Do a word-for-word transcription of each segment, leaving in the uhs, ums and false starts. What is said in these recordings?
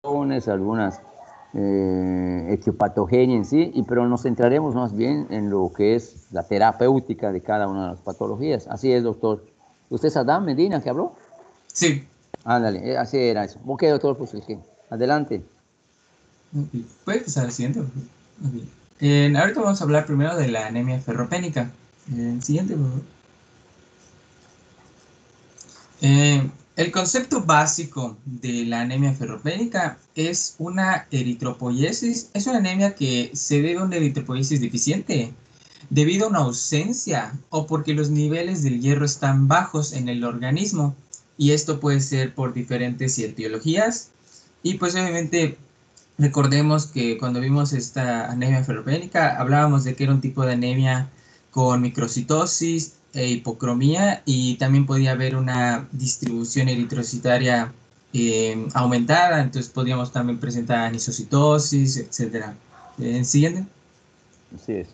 algunas eh, etiopatogenia en sí, y, pero nos centraremos más bien en lo que es la terapéutica de cada una de las patologías. Así es, doctor. ¿Usted es Adán Medina que habló? Sí. Ándale, eh, así era eso. Ok, doctor, pues sí. Adelante. Ok. Puede pasar al siguiente. Ok. Eh, ahorita vamos a hablar primero de la anemia ferropénica. Eh, siguiente, por favor. Eh, el concepto básico de la anemia ferropénica es una eritropoiesis. Es una anemia que se debe a una eritropoiesis deficiente debido a una ausencia o porque los niveles del hierro están bajos en el organismo. Y esto puede ser por diferentes etiologías. Y pues obviamente recordemos que cuando vimos esta anemia ferropénica hablábamos de que era un tipo de anemia con microcitosis e hipocromía y también podía haber una distribución eritrocitaria eh, aumentada, entonces podríamos también presentar anisocitosis, etcétera. Eh, siguiente. Así es.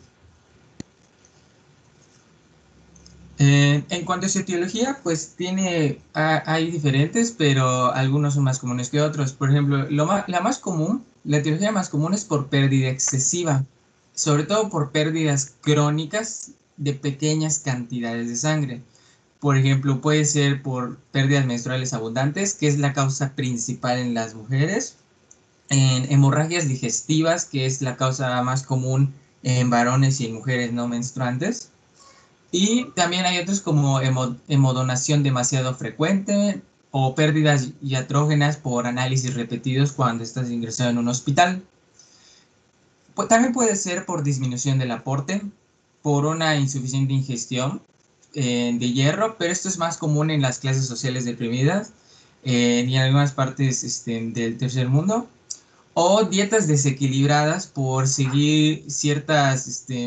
Eh, en cuanto a su etiología, pues tiene, ha- hay diferentes, pero algunos son más comunes que otros. Por ejemplo, lo ma- la más común, la etiología más común es por pérdida excesiva, sobre todo por pérdidas crónicas de pequeñas cantidades de sangre. Por ejemplo, puede ser por pérdidas menstruales abundantes, que es la causa principal en las mujeres, en hemorragias digestivas, que es la causa más común en varones y en mujeres no menstruantes y también hay otros como hemo- hemodonación demasiado frecuente o pérdidas iatrógenas por análisis repetidos cuando estás ingresado en un hospital. Pu- también puede ser por disminución del aporte, por una insuficiente ingestión eh, de hierro, pero esto es más común en las clases sociales deprimidas eh, y en algunas partes este, del tercer mundo. O dietas desequilibradas por seguir ciertas este,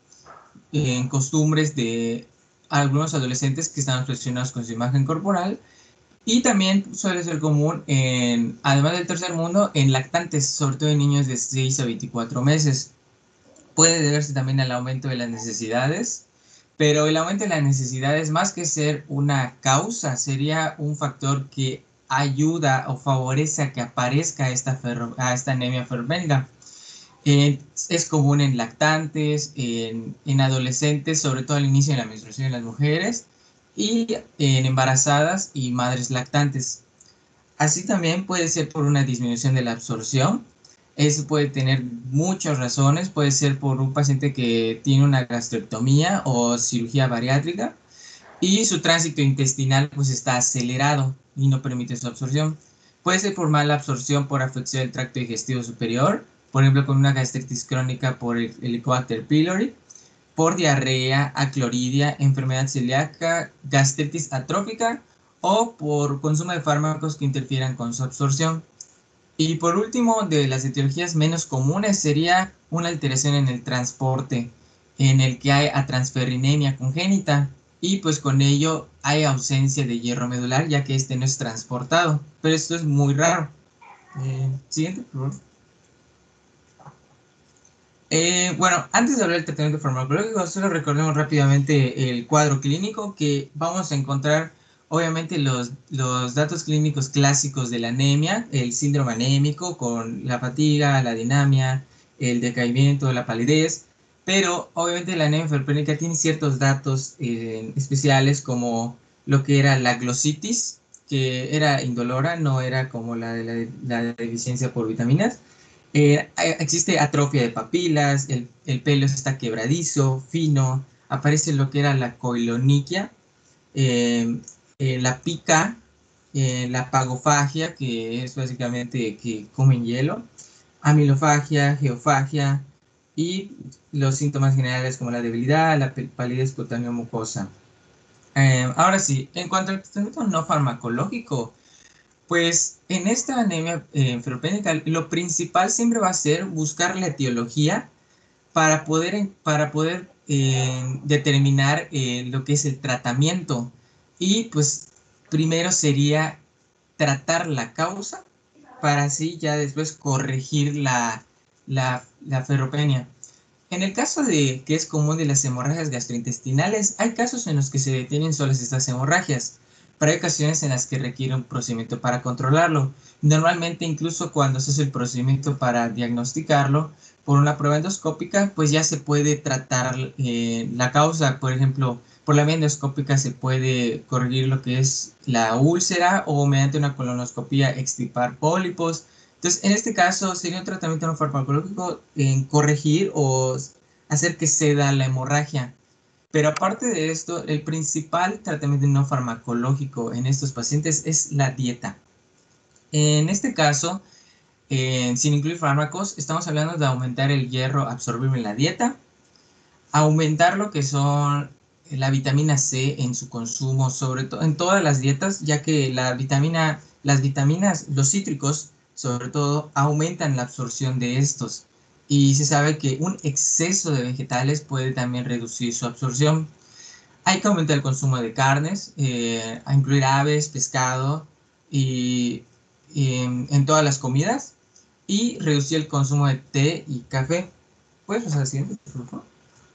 en costumbres de algunos adolescentes que están obsesionados con su imagen corporal y también suele ser común en, además del tercer mundo, en lactantes, sobre todo en niños de seis a veinticuatro meses. Puede deberse también al aumento de las necesidades, pero el aumento de las necesidades, más que ser una causa, sería un factor que ayuda o favorece a que aparezca esta, ferro, a esta anemia ferropénica. Eh, es común en lactantes, en, en adolescentes, sobre todo al inicio de la menstruación en las mujeres, y en embarazadas y madres lactantes. Así también puede ser por una disminución de la absorción. Eso puede tener muchas razones. Puede ser por un paciente que tiene una gastrectomía o cirugía bariátrica y su tránsito intestinal pues está acelerado y no permite su absorción. Puede ser por mala absorción por afección del tracto digestivo superior, por ejemplo con una gastritis crónica por el Helicobacter pylori, por diarrea, acloridia, enfermedad celíaca, gastritis atrófica o por consumo de fármacos que interfieran con su absorción. Y por último, de las etiologías menos comunes sería una alteración en el transporte, en el que hay atransferrinemia congénita y pues con ello hay ausencia de hierro medular ya que este no es transportado, pero esto es muy raro. Eh, siguiente, por favor. Eh, bueno, antes de hablar del tratamiento farmacológico, solo recordemos rápidamente el cuadro clínico que vamos a encontrar, obviamente, los, los datos clínicos clásicos de la anemia, el síndrome anémico con la fatiga, la dinamia, el decaimiento, la palidez, pero obviamente la anemia ferropénica tiene ciertos datos eh, especiales como lo que era la glositis, que era indolora, no era como la de la, la deficiencia por vitaminas. Eh, existe atrofia de papilas, el, el, pelo está quebradizo, fino, aparece lo que era la coiloniquia, eh, eh, la pica, eh, la pagofagia, que es básicamente que comen hielo, amilofagia, geofagia y los síntomas generales como la debilidad, la palidez cutánea mucosa. Eh, ahora sí, en cuanto al tratamiento no farmacológico, pues en esta anemia eh, ferropénica lo principal siempre va a ser buscar la etiología para poder, para poder eh, determinar eh, lo que es el tratamiento. Y pues primero sería tratar la causa para así ya después corregir la, la, la ferropenia. En el caso de que es común de las hemorragias gastrointestinales, hay casos en los que se detienen solas estas hemorragias, pero hay ocasiones en las que requiere un procedimiento para controlarlo. Normalmente, incluso cuando se hace el procedimiento para diagnosticarlo por una prueba endoscópica, pues ya se puede tratar eh, la causa. Por ejemplo, por la vía endoscópica se puede corregir lo que es la úlcera, o mediante una colonoscopia extirpar pólipos. Entonces, en este caso sería un tratamiento no farmacológico en corregir o hacer que ceda la hemorragia. Pero aparte de esto, el principal tratamiento no farmacológico en estos pacientes es la dieta. En este caso, eh, sin incluir fármacos, estamos hablando de aumentar el hierro absorbible en la dieta, aumentar lo que son la vitamina C en su consumo, sobre todo en todas las dietas, ya que la vitamina, las vitaminas, los cítricos, sobre todo, aumentan la absorción de estos. Y se sabe que un exceso de vegetales puede también reducir su absorción. Hay que aumentar el consumo de carnes, eh, a incluir aves, pescado y, y en, en todas las comidas, y reducir el consumo de té y café. ¿Puedes pasar al siguiente, por favor?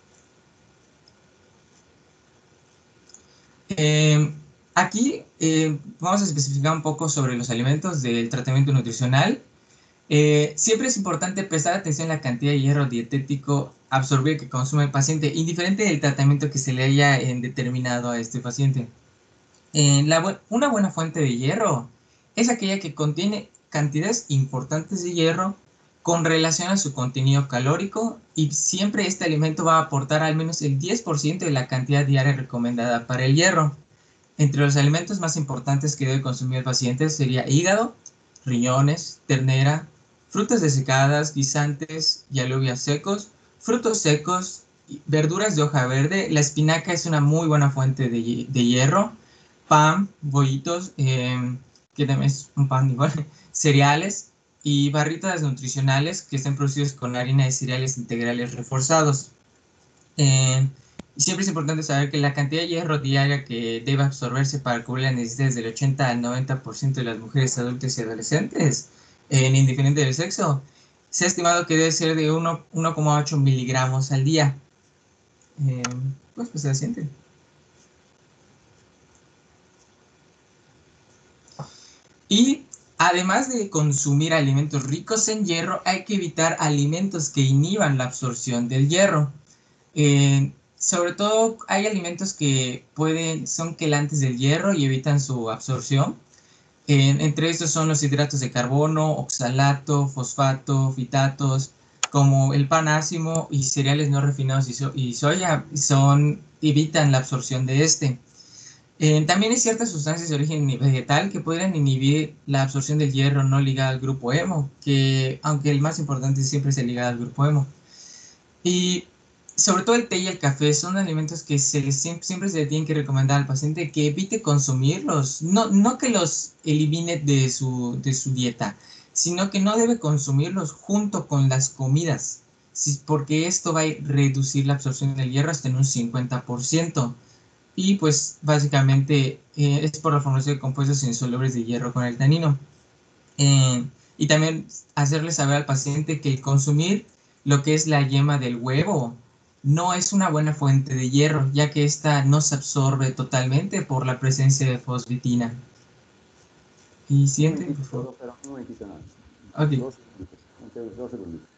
Eh, aquí eh, vamos a especificar un poco sobre los alimentos del tratamiento nutricional. Eh, siempre es importante prestar atención a la cantidad de hierro dietético absorbido que consume el paciente, indiferente del tratamiento que se le haya eh, determinado a este paciente. Eh, la bu una buena fuente de hierro es aquella que contiene cantidades importantes de hierro con relación a su contenido calórico, y siempre este alimento va a aportar al menos el diez por ciento de la cantidad diaria recomendada para el hierro. Entre los alimentos más importantes que debe consumir el paciente sería hígado, riñones, ternera, frutas desecadas, guisantes y alubias secos, frutos secos, verduras de hoja verde. La espinaca es una muy buena fuente de, de hierro. Pan, bollitos, eh, que también es un pan igual, cereales y barritas nutricionales que estén producidos con harina de cereales integrales reforzados. Eh, Siempre es importante saber que la cantidad de hierro diaria que debe absorberse para cubrir las necesidades del ochenta al noventa por ciento de las mujeres adultas y adolescentes, en indiferente del sexo, se ha estimado que debe ser de uno coma ocho miligramos al día. Eh, pues, pues se siente. Y además de consumir alimentos ricos en hierro, hay que evitar alimentos que inhiban la absorción del hierro. Eh, sobre todo hay alimentos que pueden, son quelantes del hierro y evitan su absorción. Eh, entre estos son los hidratos de carbono, oxalato, fosfato, fitatos, como el pan ácimo y cereales no refinados y, so y soya, son, evitan la absorción de este. Eh, también hay ciertas sustancias de origen vegetal que podrían inhibir la absorción del hierro no ligada al grupo hemo, que aunque el más importante siempre es el ligado al grupo hemo. Y sobre todo el té y el café son alimentos que se les, siempre se le tienen que recomendar al paciente que evite consumirlos. No, no que los elimine de su, de su dieta, sino que no debe consumirlos junto con las comidas, porque esto va a reducir la absorción del hierro hasta en un cincuenta por ciento. Y pues básicamente eh, es por la formación de compuestos insolubles de hierro con el tanino. Eh, y también hacerle saber al paciente que el consumir lo que es la yema del huevo no es una buena fuente de hierro, ya que esta no se absorbe totalmente por la presencia de fosbitina. Y Un siguiente, por momentito, favor. doctora, un momentito nada. Ok. Dos segunditos, dos segunditos.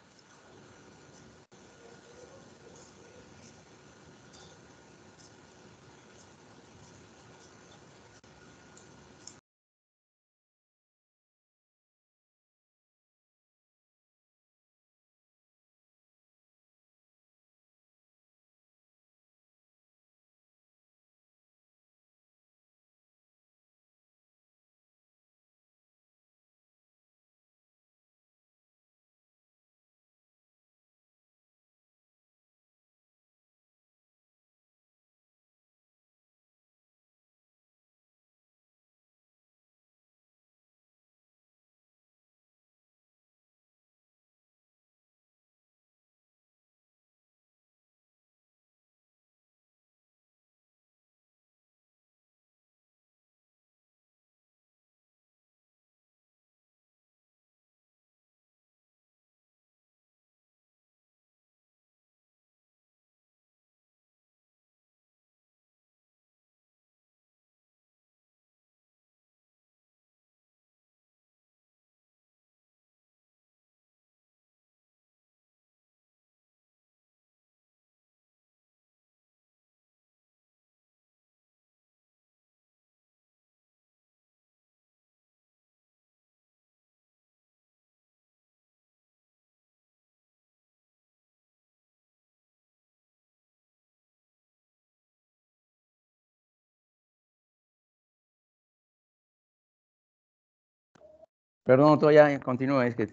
Perdón, doctor, ya continúa, es que...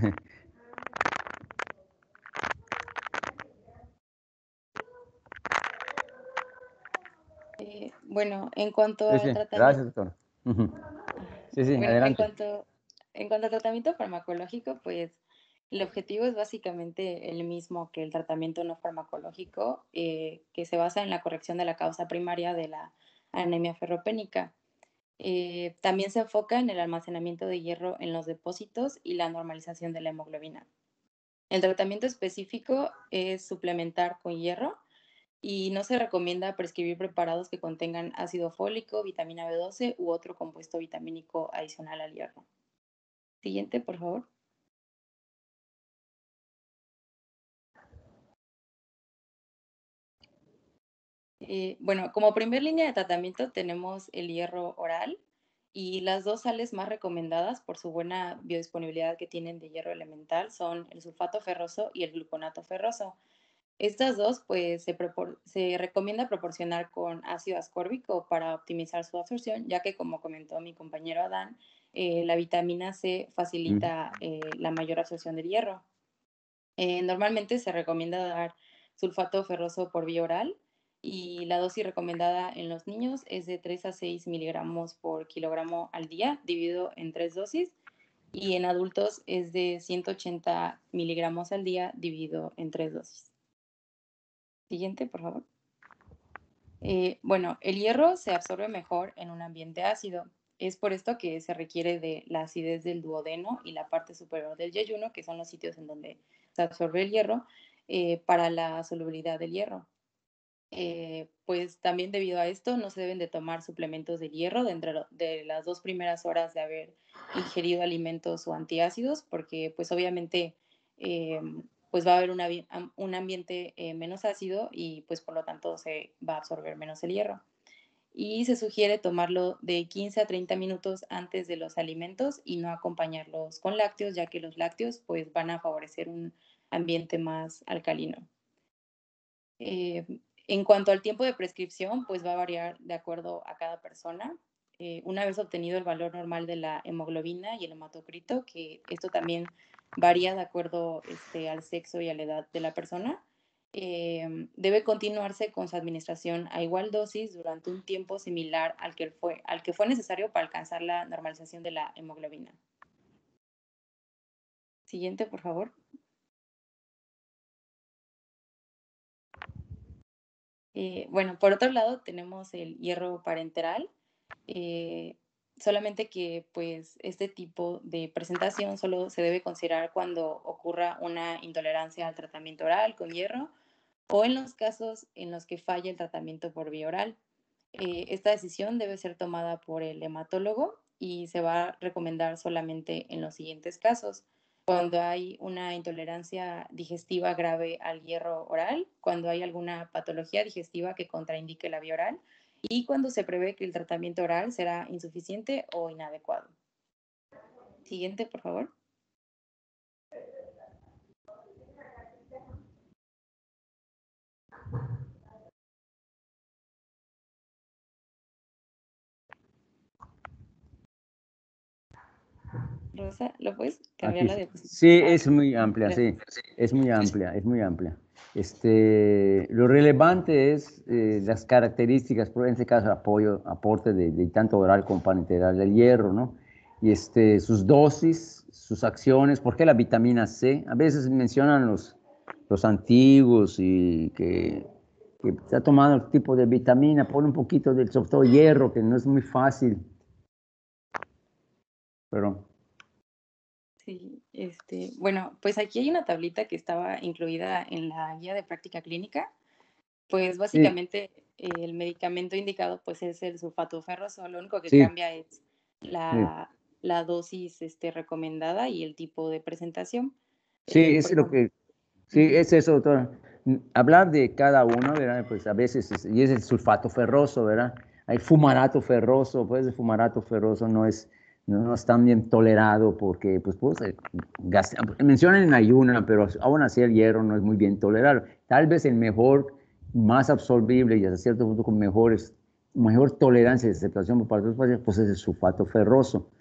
Eh, bueno, en cuanto Sí, al sí, tratamiento, gracias, doctor. Ujú. Sí, sí, bueno, en adelante. cuanto, en cuanto al tratamiento farmacológico, pues el objetivo es básicamente el mismo que el tratamiento no farmacológico, eh, que se basa en la corrección de la causa primaria de la anemia ferropénica. Eh, también se enfoca en el almacenamiento de hierro en los depósitos y la normalización de la hemoglobina. El tratamiento específico es suplementar con hierro y no se recomienda prescribir preparados que contengan ácido fólico, vitamina B doce u otro compuesto vitamínico adicional al hierro. Siguiente, por favor. Eh, bueno, como primer línea de tratamiento tenemos el hierro oral y las dos sales más recomendadas por su buena biodisponibilidad que tienen de hierro elemental son el sulfato ferroso y el gluconato ferroso. Estas dos, pues, se, propor se recomienda proporcionar con ácido ascórbico para optimizar su absorción, ya que, como comentó mi compañero Adán, eh, la vitamina C Ujú. facilita eh, la mayor absorción del hierro. Eh, normalmente se recomienda dar sulfato ferroso por vía oral y la dosis recomendada en los niños es de tres a seis miligramos por kilogramo al día, dividido en tres dosis, y en adultos es de ciento ochenta miligramos al día, dividido en tres dosis. Siguiente, por favor. Eh, bueno, el hierro se absorbe mejor en un ambiente ácido. Es por esto que se requiere de la acidez del duodeno y la parte superior del yeyuno, que son los sitios en donde se absorbe el hierro, eh, para la solubilidad del hierro. Eh, pues también debido a esto no se deben de tomar suplementos de hierro dentro de las dos primeras horas de haber ingerido alimentos o antiácidos, porque pues obviamente eh, pues va a haber una, un ambiente eh, menos ácido y pues por lo tanto se va a absorber menos el hierro. Y se sugiere tomarlo de quince a treinta minutos antes de los alimentos y no acompañarlos con lácteos, ya que los lácteos pues van a favorecer un ambiente más alcalino. Eh, en cuanto al tiempo de prescripción, pues va a variar de acuerdo a cada persona. Eh, una vez obtenido el valor normal de la hemoglobina y el hematocrito, que esto también varía de acuerdo este, al sexo y a la edad de la persona, eh, debe continuarse con su administración a igual dosis durante un tiempo similar al que fue, al que fue necesario para alcanzar la normalización de la hemoglobina. Siguiente, por favor. Eh, bueno, por otro lado tenemos el hierro parenteral, eh, solamente que pues este tipo de presentación solo se debe considerar cuando ocurra una intolerancia al tratamiento oral con hierro o en los casos en los que falle el tratamiento por vía oral. Eh, esta decisión debe ser tomada por el hematólogo y se va a recomendar solamente en los siguientes casos: cuando hay una intolerancia digestiva grave al hierro oral, cuando hay alguna patología digestiva que contraindique la vía oral y cuando se prevé que el tratamiento oral será insuficiente o inadecuado. Siguiente, por favor. Rosa, ¿lo puedes cambiar Aquí la sí, diapositiva? sí, Ah, es muy amplia, gracias. sí, es muy amplia, es muy amplia. Este, lo relevante es eh, las características, por en este caso, apoyo, aporte de, de tanto oral como parenteral del hierro, ¿no? Y este, sus dosis, sus acciones, ¿por qué la vitamina C? A veces mencionan los, los antiguos y que, que está tomando el tipo de vitamina, pone un poquito del, sobre todo hierro, que no es muy fácil, pero... Sí, este, bueno, pues aquí hay una tablita que estaba incluida en la guía de práctica clínica. Pues Sí, básicamente eh, el medicamento indicado pues es el sulfato ferroso, lo único que sí, cambia es sí. la, la dosis este, recomendada y el tipo de presentación. Sí, Eh, es por lo ejemplo, que, sí, ujú, es eso, doctora. Mm, Hablar de cada uno, ¿verdad? Pues a veces, es- y es el sulfato ferroso, ¿verdad? Hay fumarato ferroso, pues el fumarato ferroso no es, no, no es tan bien tolerado porque, pues, pues eh, gas- mencionan en ayuna, pero aún así el hierro no es muy bien tolerado. Tal vez el mejor, más absorbible y hasta cierto punto con mejores, mejor tolerancia de aceptación por parte de los pacientes, pues es el sulfato ferroso.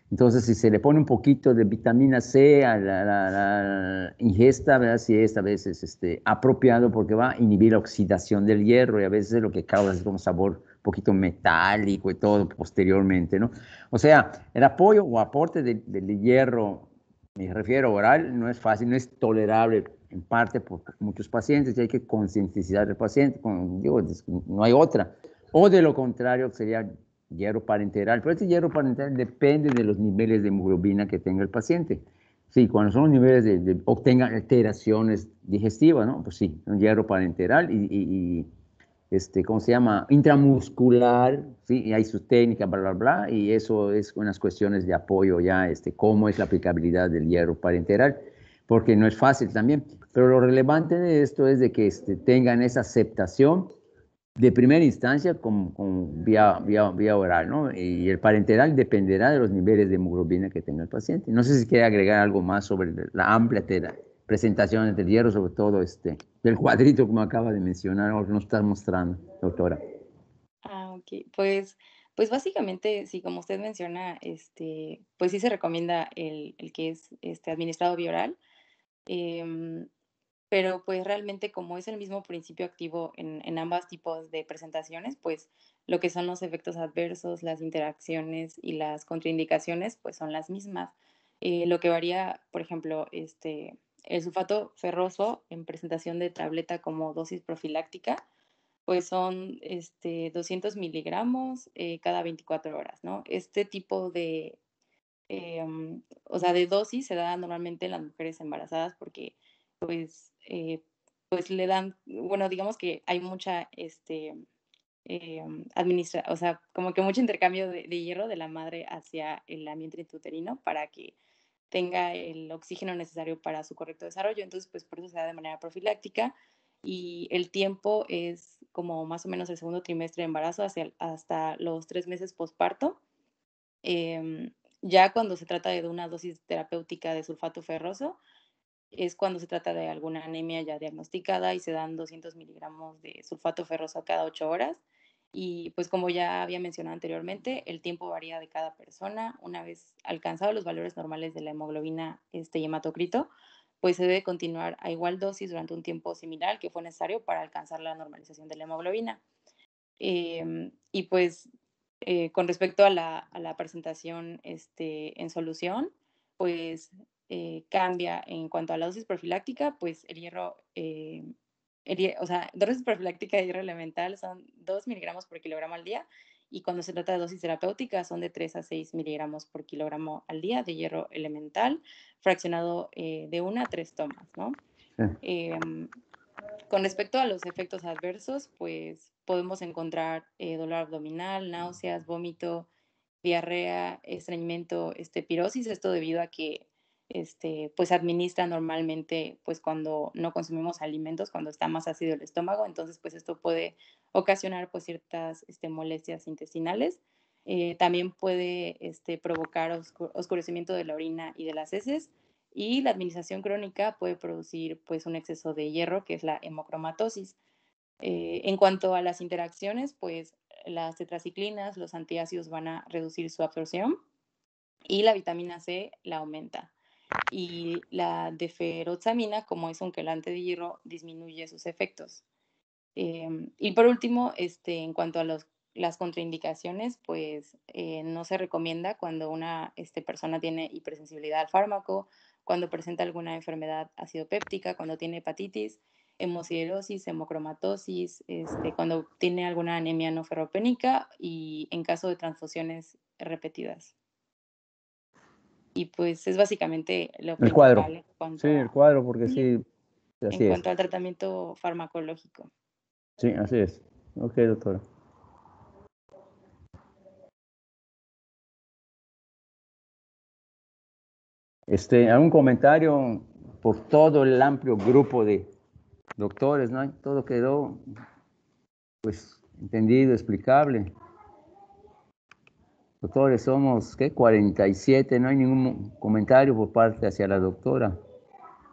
Entonces, si se le pone un poquito de vitamina C a la, la, la ingesta, ¿verdad? Si es a veces este, apropiado porque va a inhibir la oxidación del hierro y a veces es lo que causa es como sabor un poquito metálico y todo posteriormente, ¿no? O sea, el apoyo o aporte de, de hierro, me refiero oral, no es fácil, no es tolerable en parte por muchos pacientes y hay que concientizar al paciente, con, digo, no hay otra. O de lo contrario, sería hierro parenteral, pero este hierro parenteral depende de los niveles de hemoglobina que tenga el paciente. Sí, cuando son los niveles de, de o tengan alteraciones digestivas, ¿no? Pues sí, un hierro parenteral y, y, y este, ¿cómo se llama? Intramuscular, ¿sí? Y hay sus técnicas, bla, bla, bla, y eso es unas cuestiones de apoyo ya, este, cómo es la aplicabilidad del hierro parenteral, porque no es fácil también, pero lo relevante de esto es de que este, tengan esa aceptación de primera instancia con, con vía, vía, vía oral, ¿no? Y el parenteral dependerá de los niveles de hemoglobina que tenga el paciente. No sé si quiere agregar algo más sobre la amplia tela, presentación del hierro, sobre todo este, del cuadrito como acaba de mencionar, o que nos está mostrando, doctora. Ah, ok. Pues, pues básicamente, sí, como usted menciona, este, pues sí se recomienda el, el que es este, administrado vía oral. em, pero pues realmente como es el mismo principio activo en, en ambos tipos de presentaciones, pues lo que son los efectos adversos, las interacciones y las contraindicaciones, pues son las mismas. Eh, lo que varía, por ejemplo, este, el sulfato ferroso en presentación de tableta como dosis profiláctica, pues son este, doscientos miligramos eh, cada veinticuatro horas, ¿no? Este tipo de, eh, um, o sea, de dosis se da normalmente en las mujeres embarazadas porque pues, eh, pues le dan, bueno, digamos que hay mucha, este, eh, administra, o sea, como que mucho intercambio de, de hierro de la madre hacia el ambiente intrauterino para que tenga el oxígeno necesario para su correcto desarrollo. Entonces, pues por eso se da de manera profiláctica y el tiempo es como más o menos el segundo trimestre de embarazo hacia, hasta los tres meses posparto. Eh, ya cuando se trata de una dosis terapéutica de sulfato ferroso, es cuando se trata de alguna anemia ya diagnosticada y se dan doscientos miligramos de sulfato ferroso cada ocho horas. Y pues como ya había mencionado anteriormente, el tiempo varía de cada persona. Una vez alcanzados los valores normales de la hemoglobina este, y hematocrito, pues se debe continuar a igual dosis durante un tiempo similar que fue necesario para alcanzar la normalización de la hemoglobina. Eh, y pues eh, con respecto a la, a la presentación este, en solución, pues eh, cambia en cuanto a la dosis profiláctica, pues el hierro, eh, el, o sea, dosis profiláctica de hierro elemental son dos miligramos por kilogramo al día y cuando se trata de dosis terapéutica son de tres a seis miligramos por kilogramo al día de hierro elemental, fraccionado eh, de una a tres tomas, ¿no? Sí. Eh, con respecto a los efectos adversos, pues podemos encontrar eh, dolor abdominal, náuseas, vómito, diarrea, estreñimiento, este, pirosis, esto debido a que este, pues administra normalmente pues cuando no consumimos alimentos, cuando está más ácido el estómago, entonces pues esto puede ocasionar pues ciertas este, molestias intestinales. Eh, también puede este, provocar oscur oscurecimiento de la orina y de las heces y la administración crónica puede producir pues un exceso de hierro que es la hemocromatosis. Eh, en cuanto a las interacciones, pues las tetraciclinas, los antiácidos van a reducir su absorción y la vitamina C la aumenta. Y la deferoxamina, como es un quelante de hierro, disminuye sus efectos. Eh, y por último, este, en cuanto a los, las contraindicaciones, pues eh, no se recomienda cuando una este, persona tiene hipersensibilidad al fármaco, cuando presenta alguna enfermedad acidopéptica, cuando tiene hepatitis, hemosiderosis, hemocromatosis, este, cuando tiene alguna anemia no ferropénica y en caso de transfusiones repetidas. Y pues es básicamente lo El cuadro. principal en Sí, cuanto el a, cuadro, porque sí, sí, en así es. cuanto al tratamiento farmacológico. Sí, así es. Ok, doctora. Este, ¿algún comentario por todo el amplio grupo de doctores, ¿no? Todo quedó, pues, entendido, explicable. Doctores, somos, ¿qué? cuarenta y siete, no hay ningún comentario por parte hacia la doctora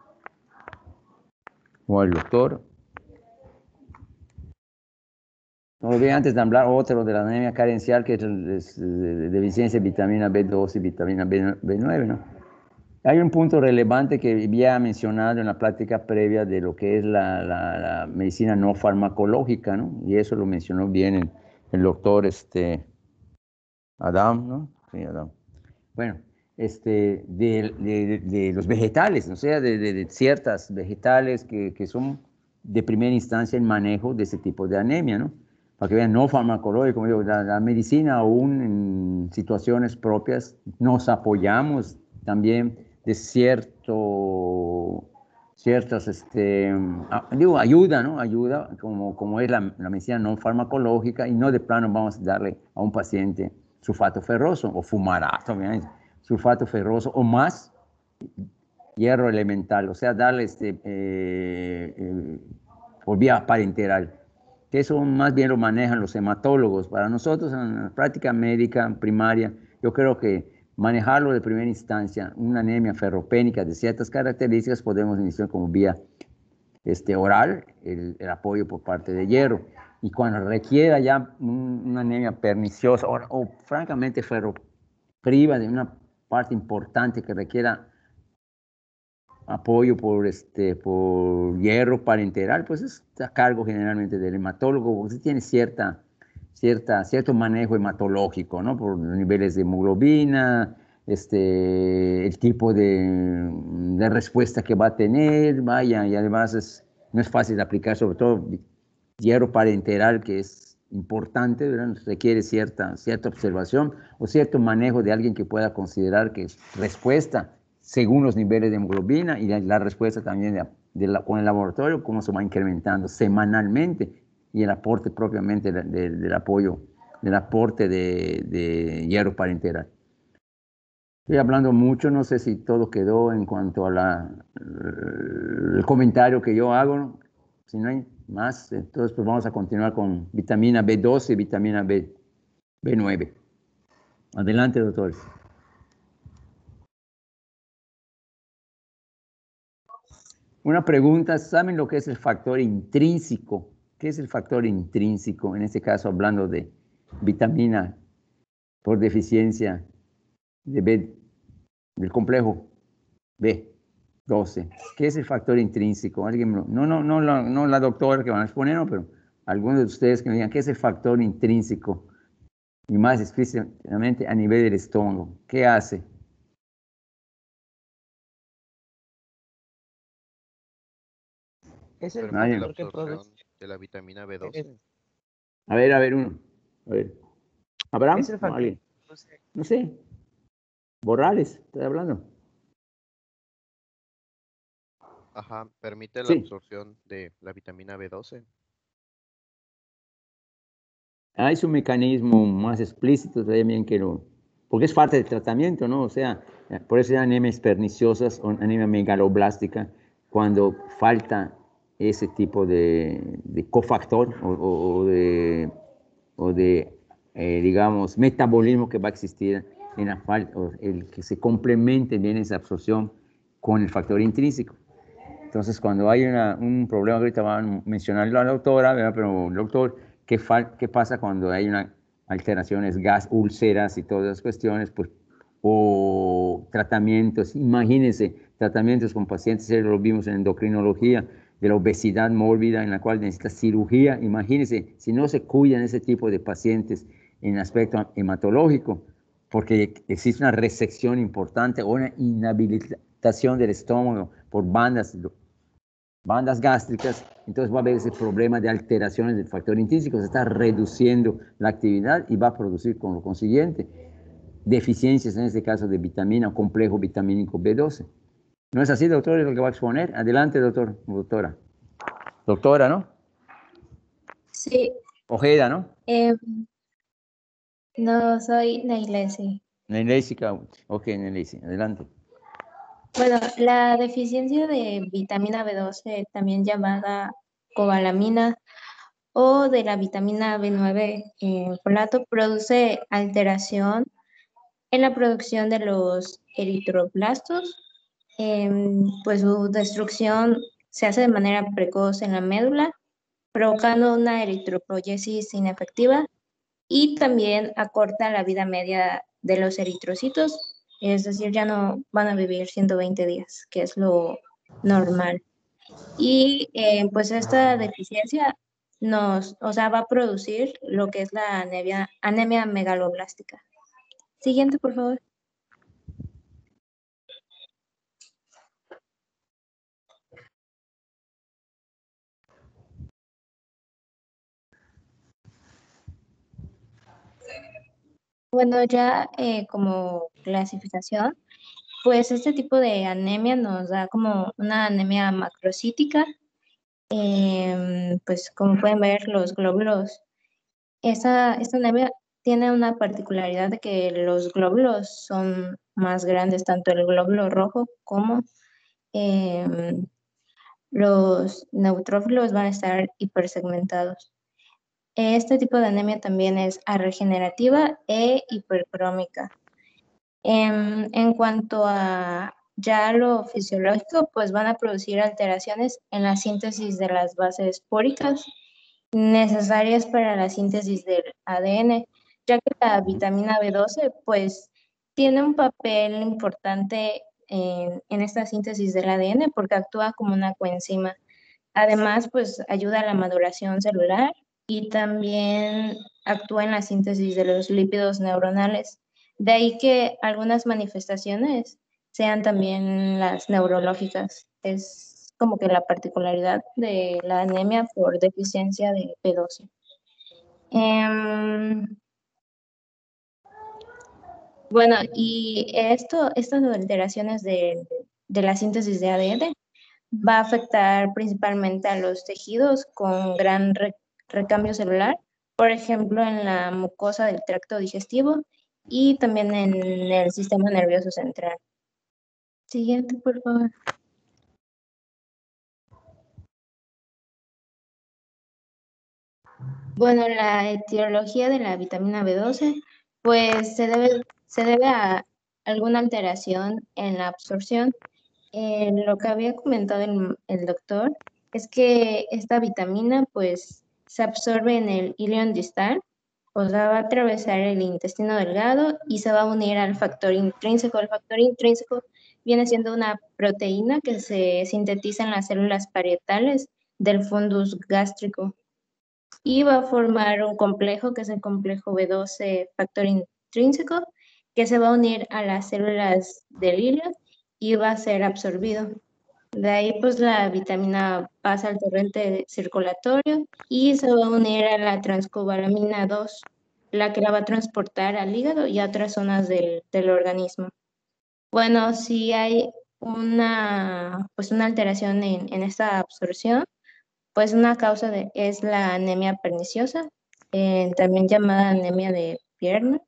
o al doctor. No olvidé antes de hablar otro de la anemia carencial, que es, es de deficiencia de vitamina B dos y vitamina B nueve, ¿no? Hay un punto relevante que había mencionado en la plática previa de lo que es la, la, la medicina no farmacológica, ¿no? Y eso lo mencionó bien el, el doctor este, Adam, ¿no? Sí, Adam. Bueno, este, de, de, de los vegetales, o sea, de, de, de ciertas vegetales que, que son de primera instancia el manejo de ese tipo de anemia, ¿no? Para que vean, no farmacológico, como digo, la, la medicina aún en situaciones propias nos apoyamos también de cierto, ciertas, este, a, digo, ayuda, ¿no? Ayuda, como, como es la, la medicina no farmacológica, y no de plano vamos a darle a un paciente sulfato ferroso o fumarato, obviamente, sulfato ferroso o más hierro elemental, o sea, darle este, eh, eh, por vía parenteral, que eso más bien lo manejan los hematólogos. Para nosotros en la práctica médica primaria, yo creo que manejarlo de primera instancia, una anemia ferropénica de ciertas características, podemos iniciar como vía este, oral, el, el apoyo por parte de hierro. Y cuando requiera ya un, una anemia perniciosa o, o francamente ferropriva de una parte importante que requiera apoyo por, este, por hierro parenteral, pues es a cargo generalmente del hematólogo, porque tiene cierta, cierta, cierto manejo hematológico, ¿no? Por niveles de hemoglobina, este, el tipo de, de respuesta que va a tener, vaya, y además es, no es fácil de aplicar, sobre todo hierro parenteral, que es importante, ¿verdad? Requiere cierta, cierta observación o cierto manejo de alguien que pueda considerar que es respuesta según los niveles de hemoglobina y la, la respuesta también de, de la, con el laboratorio, cómo se va incrementando semanalmente, y el aporte propiamente de, de, del apoyo, del aporte de, de hierro parenteral. Estoy hablando mucho, no sé si todo quedó en cuanto a la, el comentario que yo hago, ¿no? Si no hay más, entonces pues vamos a continuar con vitamina B doce y vitamina B, B9. Adelante, doctores. Una pregunta, ¿saben lo que es el factor intrínseco? ¿Qué es el factor intrínseco? En este caso, hablando de vitamina por deficiencia de B, del complejo B doce. ¿Qué es el factor intrínseco? ¿Alguien me lo, no, no, no, la, no la doctora que van a exponer, no, pero algunos de ustedes que me digan, ¿qué es el factor intrínseco? Y más específicamente a nivel del estómago. ¿Qué hace? Es el Permite la factor que produce. absorción de la vitamina B doce. A ver, a ver, uno. A ver. ¿Abraham? Es el ¿O factor alguien? que produce. No sé. Borrales, estoy hablando. Ajá, permite la Sí. absorción de la vitamina B doce. Hay su mecanismo más explícito también que lo... Porque es parte del tratamiento, ¿no? O sea, por eso hay anemias perniciosas o anemia megaloblástica, cuando falta ese tipo de, de cofactor o, o, o de, o de eh, digamos, metabolismo que va a existir en la falta, o el que se complemente bien esa absorción con el factor intrínseco. Entonces, cuando hay una, un problema, ahorita van a mencionarlo a la doctora, ¿verdad? Pero, doctor, ¿qué, ¿qué pasa cuando hay una alteraciones, gas, úlceras y todas esas cuestiones? Pues, o tratamientos, imagínense, tratamientos con pacientes, lo vimos en endocrinología, de la obesidad mórbida en la cual necesita cirugía. Imagínense, si no se cuidan ese tipo de pacientes en aspecto hematológico, porque existe una resección importante o una inhabilitación del estómago por bandas, bandas gástricas, entonces va a haber ese problema de alteraciones del factor intrínseco, se está reduciendo la actividad y va a producir con lo consiguiente deficiencias, en este caso de vitamina o complejo vitamínico B doce. ¿No es así, doctor? Es lo que va a exponer. Adelante, doctor, doctora. Doctora, ¿no? Sí. Ojeda, ¿no? Eh, no, soy Nailesi. Nelesi, ok, Nelesi, adelante. Bueno, la deficiencia de vitamina B doce, también llamada cobalamina, o de la vitamina B nueve en folato, produce alteración en la producción de los eritroblastos. Eh, pues su destrucción se hace de manera precoz en la médula, provocando una eritropoyesis inefectiva y también acorta la vida media de los eritrocitos, es decir, ya no van a vivir ciento veinte días, que es lo normal. Y eh, pues esta deficiencia nos, o sea, va a producir lo que es la anemia, anemia megaloblástica. Siguiente, por favor. Bueno, ya eh, como clasificación, pues este tipo de anemia nos da como una anemia macrocítica. Eh, pues como pueden ver, los glóbulos, esta, esta anemia tiene una particularidad de que los glóbulos son más grandes, tanto el glóbulo rojo como eh, los neutrófilos van a estar hipersegmentados. Este tipo de anemia también es arregenerativa e hipercrómica. En, en cuanto a ya lo fisiológico, pues van a producir alteraciones en la síntesis de las bases póricas necesarias para la síntesis del A D N, ya que la vitamina B doce pues tiene un papel importante en, en esta síntesis del A D N porque actúa como una coenzima. Además, pues ayuda a la maduración celular y también actúa en la síntesis de los lípidos neuronales. De ahí que algunas manifestaciones sean también las neurológicas. Es como que la particularidad de la anemia por deficiencia de B doce. Eh, bueno, y esto, estas alteraciones de, de la síntesis de A D N va a afectar principalmente a los tejidos con gran re recambio celular, por ejemplo, en la mucosa del tracto digestivo y también en el sistema nervioso central. Siguiente, por favor. Bueno, la etiología de la vitamina B doce, pues se debe, se debe a alguna alteración en la absorción. Eh, lo que había comentado el, el doctor es que esta vitamina pues se absorbe en el ilion distal, o sea, va a atravesar el intestino delgado y se va a unir al factor intrínseco. El factor intrínseco viene siendo una proteína que se sintetiza en las células parietales del fundus gástrico y va a formar un complejo que es el complejo B doce factor intrínseco que se va a unir a las células del ilion y va a ser absorbido. De ahí pues la vitamina pasa al torrente circulatorio y se va a unir a la transcobalamina dos, la que la va a transportar al hígado y a otras zonas del, del organismo. Bueno, si hay una, pues una alteración en, en esta absorción, pues una causa de, es la anemia perniciosa, eh, también llamada anemia de Pierna.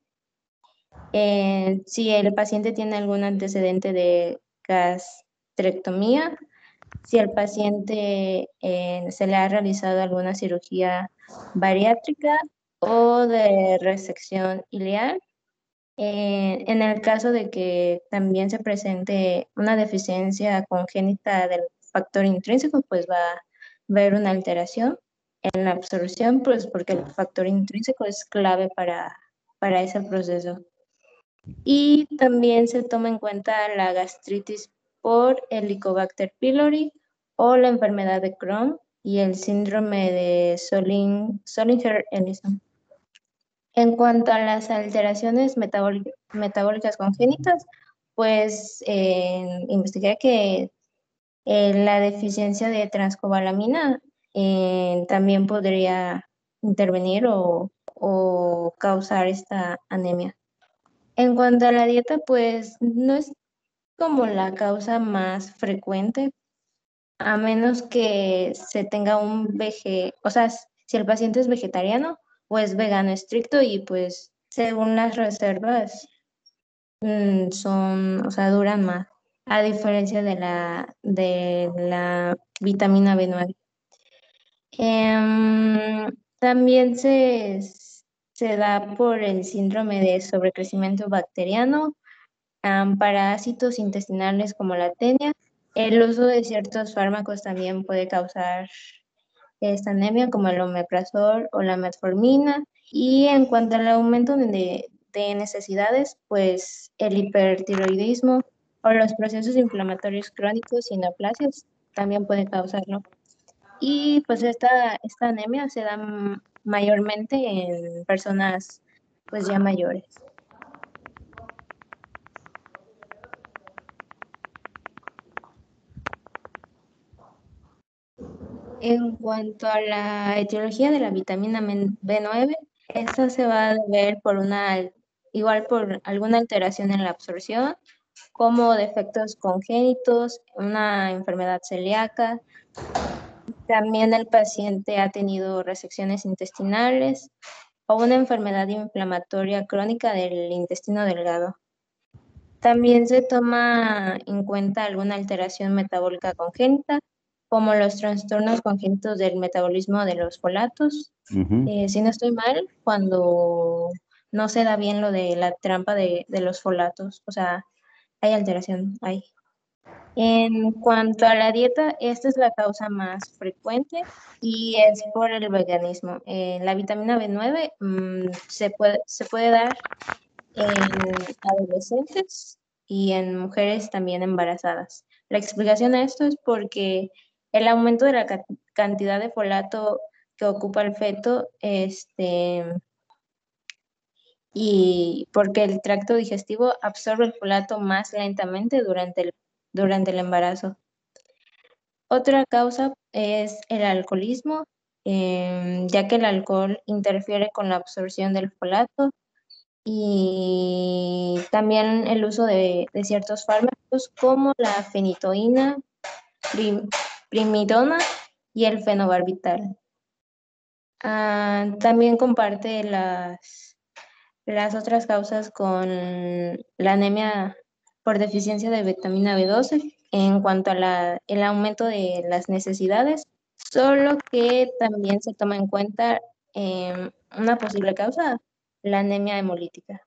Eh, si el paciente tiene algún antecedente de gastrectomía, si el paciente eh, se le ha realizado alguna cirugía bariátrica o de resección ileal. Eh, en el caso de que también se presente una deficiencia congénita del factor intrínseco, pues va a haber una alteración en la absorción, pues porque el factor intrínseco es clave para, para ese proceso. Y también se toma en cuenta la gastritis por Helicobacter pylori o la enfermedad de Crohn y el síndrome de Zollinger-Ellison. En cuanto a las alteraciones metabólicas congénitas, pues eh, investigué que eh, la deficiencia de transcobalamina eh, también podría intervenir o, o causar esta anemia. En cuanto a la dieta, pues no es como la causa más frecuente, a menos que se tenga un veje, o sea, si el paciente es vegetariano o es vegano estricto y pues según las reservas mmm, son, o sea, duran más, a diferencia de la, de la vitamina B nueve. Eh, también se, se da por el síndrome de sobrecrecimiento bacteriano, um, parásitos intestinales como la tenia. El uso de ciertos fármacos también puede causar esta anemia, como el omeprazol o la metformina. Y en cuanto al aumento de, de necesidades, pues el hipertiroidismo o los procesos inflamatorios crónicos y neoplasias también pueden causarlo. Y pues esta, esta anemia se da mayormente en personas pues ya mayores. En cuanto a la etiología de la vitamina B nueve, esta se va a deber por una, igual por alguna alteración en la absorción, como defectos congénitos, una enfermedad celíaca. También el paciente ha tenido resecciones intestinales o una enfermedad inflamatoria crónica del intestino delgado. También se toma en cuenta alguna alteración metabólica congénita, como los trastornos congénitos del metabolismo de los folatos. Uh-huh. eh, si no estoy mal, cuando no se da bien lo de la trampa de, de los folatos, o sea, hay alteración ahí. En cuanto a la dieta, esta es la causa más frecuente y es por el veganismo. Eh, la vitamina B nueve mmm, se, puede, se puede dar en adolescentes y en mujeres también embarazadas. La explicación a esto es porque el aumento de la ca- cantidad de folato que ocupa el feto, este, y porque el tracto digestivo absorbe el folato más lentamente durante el, durante el embarazo. Otra causa es el alcoholismo, eh, ya que el alcohol interfiere con la absorción del folato, y también el uso de, de ciertos fármacos como la fenitoína, prim, primidona y el fenobarbital. Ah, también comparte las, las otras causas con la anemia por deficiencia de vitamina B doce en cuanto a el aumento de las necesidades, solo que también se toma en cuenta eh, una posible causa, la anemia hemolítica.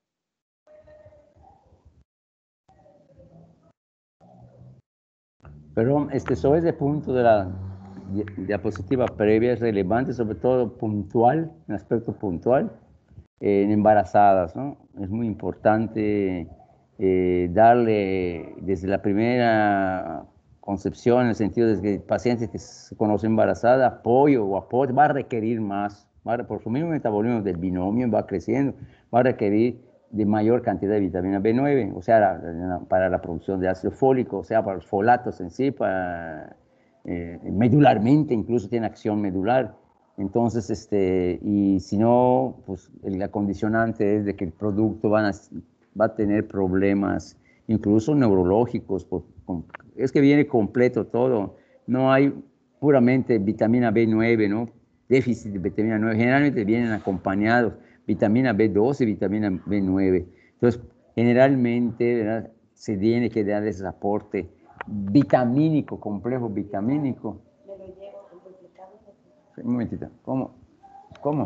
Perdón, este, sobre ese punto de la diapositiva previa es relevante, sobre todo puntual, un aspecto puntual, eh, en embarazadas, ¿no? Es muy importante eh, darle desde la primera concepción, en el sentido de que pacientes que se conocen embarazadas, apoyo o apoyo, va a requerir más, va a, por su mismo metabolismo del binomio va creciendo, va a requerir de mayor cantidad de vitamina B nueve, o sea, la, la, para la producción de ácido fólico, o sea, para los folatos en sí, para, eh, medularmente incluso tiene acción medular. Entonces, este, y si no, pues la condicionante es de que el producto van a, va a tener problemas, incluso neurológicos, por, con, es que viene completo todo, no hay puramente vitamina B nueve, ¿no? Déficit de vitamina nueve, generalmente vienen acompañados vitamina B doce, vitamina B nueve. Entonces, generalmente, ¿verdad?, se tiene que dar ese aporte vitamínico, complejo vitamínico. Me lo llevo complicado. Un momentito, ¿cómo? ¿Cómo?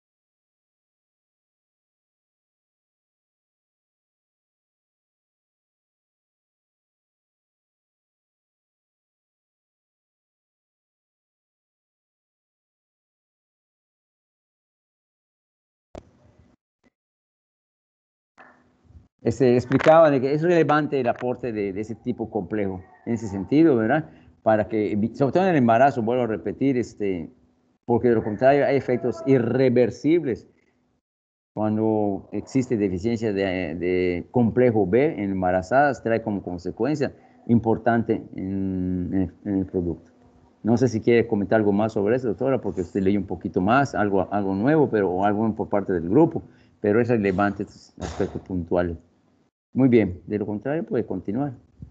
Se explicaba de que es relevante el aporte de, de ese tipo complejo, en ese sentido, ¿verdad? Para que, sobre todo en el embarazo, vuelvo a repetir, este, porque de lo contrario hay efectos irreversibles cuando existe deficiencia de, de complejo B en embarazadas, trae como consecuencia importante en, en, en el producto. No sé si quiere comentar algo más sobre eso, doctora, porque usted leyó un poquito más, algo, algo nuevo, pero o algo por parte del grupo, pero es relevante estos aspectos puntuales. Muy bien, de lo contrario puede continuar.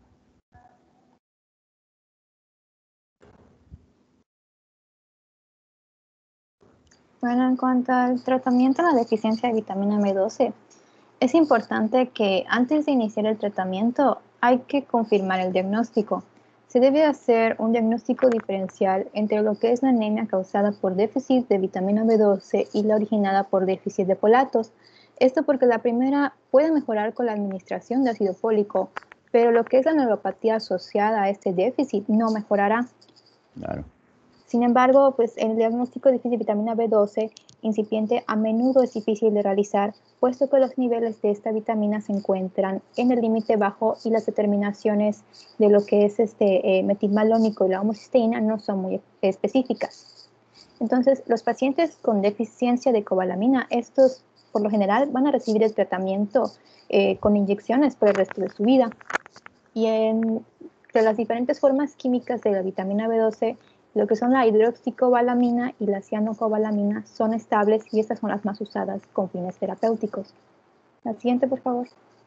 Bueno, en cuanto al tratamiento de la deficiencia de vitamina B doce, es importante que antes de iniciar el tratamiento hay que confirmar el diagnóstico. Se debe hacer un diagnóstico diferencial entre lo que es la anemia causada por déficit de vitamina B doce y la originada por déficit de folatos. Esto porque la primera puede mejorar con la administración de ácido fólico, pero lo que es la neuropatía asociada a este déficit no mejorará. Claro. Sin embargo, pues el diagnóstico de déficit de vitamina B doce incipiente a menudo es difícil de realizar, puesto que los niveles de esta vitamina se encuentran en el límite bajo y las determinaciones de lo que es este eh, metilmalónico y la homocisteína no son muy específicas. Entonces, los pacientes con deficiencia de cobalamina, estos por lo general van a recibir el tratamiento eh, con inyecciones por el resto de su vida. Y entre las diferentes formas químicas de la vitamina B doce, lo que son la hidroxicobalamina y la cianocobalamina son estables y estas son las más usadas con fines terapéuticos. La siguiente, por favor.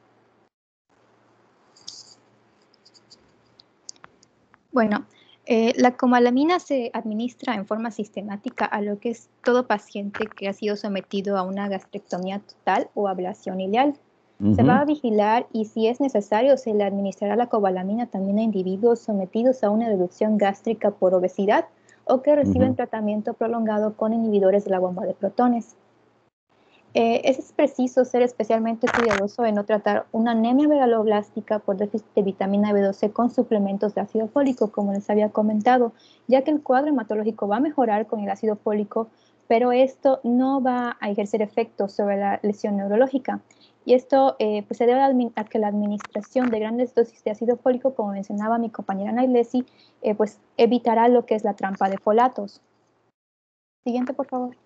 Bueno, eh, la cobalamina se administra en forma sistemática a lo que es todo paciente que ha sido sometido a una gastrectomía total o ablación ileal. Uh-huh. Se va a vigilar y si es necesario se le administrará la cobalamina también a individuos sometidos a una reducción gástrica por obesidad o que reciben uh-huh. tratamiento prolongado con inhibidores de la bomba de protones. Eh, es preciso ser especialmente cuidadoso en no tratar una anemia megaloblástica por déficit de vitamina B doce con suplementos de ácido fólico, como les había comentado, ya que el cuadro hematológico va a mejorar con el ácido fólico, pero esto no va a ejercer efecto sobre la lesión neurológica. Y esto eh, pues se debe a que la administración de grandes dosis de ácido fólico, como mencionaba mi compañera Nailesi, eh, pues evitará lo que es la trampa de folatos. Siguiente, por favor.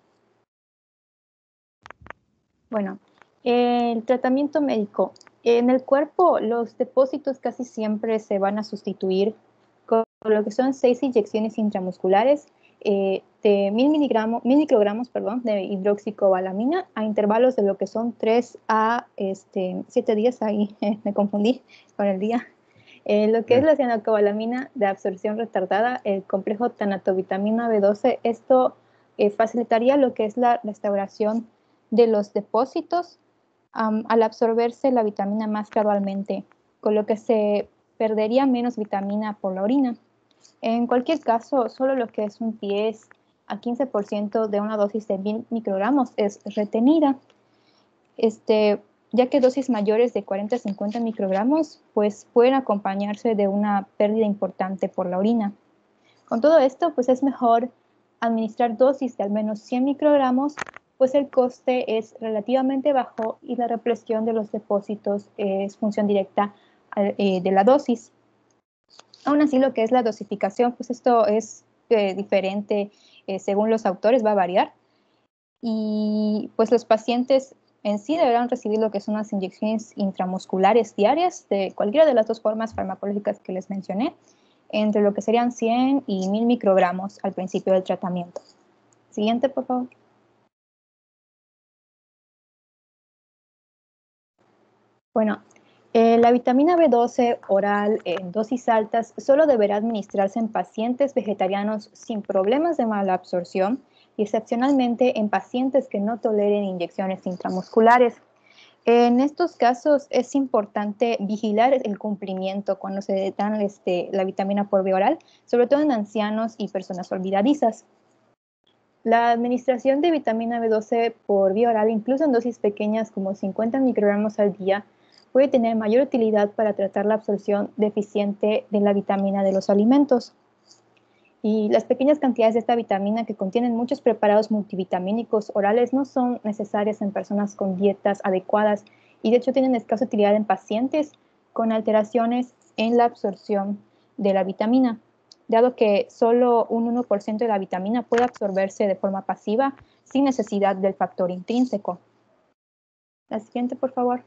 Bueno, el tratamiento médico. En el cuerpo, los depósitos casi siempre se van a sustituir con lo que son seis inyecciones intramusculares eh, de mil miligramos, mil microgramos perdón, de hidroxicobalamina a intervalos de lo que son tres a este, siete días. Ahí me confundí con el día. Eh, lo que es la cianocobalamina de absorción retardada, el complejo tanato-vitamina B doce, esto eh, facilitaría lo que es la restauración de los depósitos um, al absorberse la vitamina más gradualmente, con lo que se perdería menos vitamina por la orina. En cualquier caso, solo lo que es un diez a quince por ciento de una dosis de mil microgramos es retenida, este, ya que dosis mayores de cuarenta a cincuenta microgramos pues, pueden acompañarse de una pérdida importante por la orina. Con todo esto, pues es mejor administrar dosis de al menos cien microgramos, pues el coste es relativamente bajo y la represión de los depósitos es función directa eh, de la dosis. Aún así, lo que es la dosificación, pues esto es eh, diferente eh, según los autores, va a variar. Y pues los pacientes en sí deberán recibir lo que son las inyecciones intramusculares diarias de cualquiera de las dos formas farmacológicas que les mencioné, entre lo que serían cien y mil microgramos al principio del tratamiento. Siguiente, por favor. Bueno, eh, la vitamina B doce oral en dosis altas solo deberá administrarse en pacientes vegetarianos sin problemas de mala absorción y excepcionalmente en pacientes que no toleren inyecciones intramusculares. En estos casos es importante vigilar el cumplimiento cuando se dan este, la vitamina por vía oral, sobre todo en ancianos y personas olvidadizas. La administración de vitamina B doce por vía oral, incluso en dosis pequeñas como cincuenta microgramos al día, puede tener mayor utilidad para tratar la absorción deficiente de la vitamina de los alimentos. Y las pequeñas cantidades de esta vitamina que contienen muchos preparados multivitamínicos orales no son necesarias en personas con dietas adecuadas y de hecho tienen escasa utilidad en pacientes con alteraciones en la absorción de la vitamina, dado que solo un uno por ciento de la vitamina puede absorberse de forma pasiva sin necesidad del factor intrínseco. La siguiente, por favor.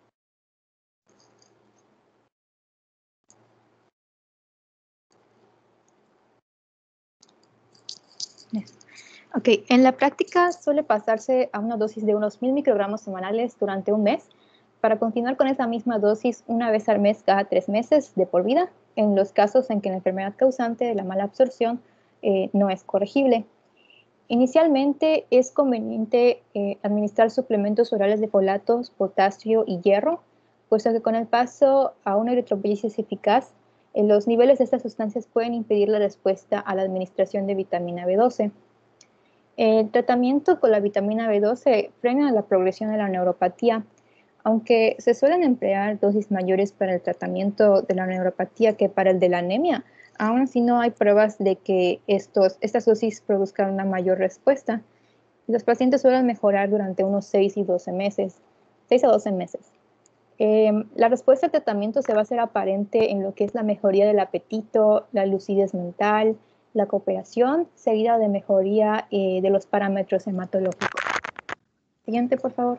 Ok, en la práctica suele pasarse a una dosis de unos mil microgramos semanales durante un mes para continuar con esa misma dosis una vez al mes cada tres meses de por vida en los casos en que la enfermedad causante de la mala absorción eh, no es corregible. Inicialmente es conveniente eh, administrar suplementos orales de folatos, potasio y hierro, puesto que con el paso a una eritropoyesis eficaz, eh, los niveles de estas sustancias pueden impedir la respuesta a la administración de vitamina B doce. El tratamiento con la vitamina B doce frena la progresión de la neuropatía, aunque se suelen emplear dosis mayores para el tratamiento de la neuropatía que para el de la anemia. aún así no hay pruebas de que estos, estas dosis produzcan una mayor respuesta. Los pacientes suelen mejorar durante unos seis y doce meses, seis a doce meses. Eh, la respuesta al tratamiento se va a hacer aparente en lo que es la mejoría del apetito, la lucidez mental, la cooperación, seguida de mejoría eh, de los parámetros hematológicos. Siguiente, por favor.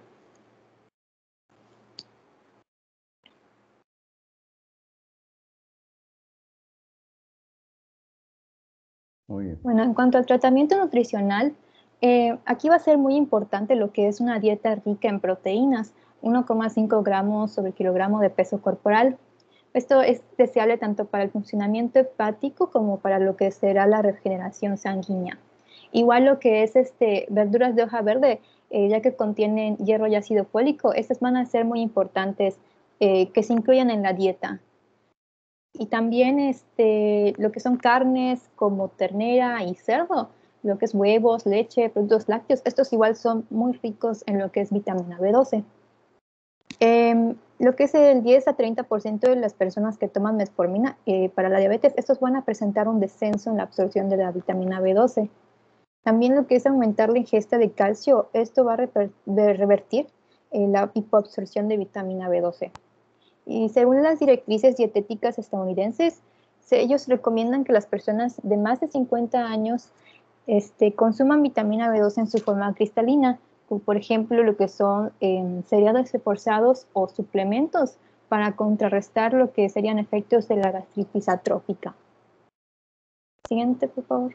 Muy bien. Bueno, en cuanto al tratamiento nutricional, eh, aquí va a ser muy importante lo que es una dieta rica en proteínas, uno coma cinco gramos sobre kilogramo de peso corporal. Esto es deseable tanto para el funcionamiento hepático como para lo que será la regeneración sanguínea. Igual lo que es este, verduras de hoja verde, eh, ya que contienen hierro y ácido fólico, estas van a ser muy importantes eh, que se incluyan en la dieta. Y también este, lo que son carnes como ternera y cerdo, lo que es huevos, leche, productos lácteos, estos igual son muy ricos en lo que es vitamina B doce. Eh, lo que es el diez a treinta por ciento de las personas que toman metformina eh, para la diabetes, estos van a presentar un descenso en la absorción de la vitamina B doce. También lo que es aumentar la ingesta de calcio, esto va a reper, de revertir eh, la hipoabsorción de vitamina B doce. Y según las directrices dietéticas estadounidenses, se, ellos recomiendan que las personas de más de cincuenta años este, consuman vitamina B doce en su forma cristalina, como por ejemplo lo que son eh, cereales reforzados o suplementos para contrarrestar lo que serían efectos de la gastritis atrófica. Siguiente, por favor.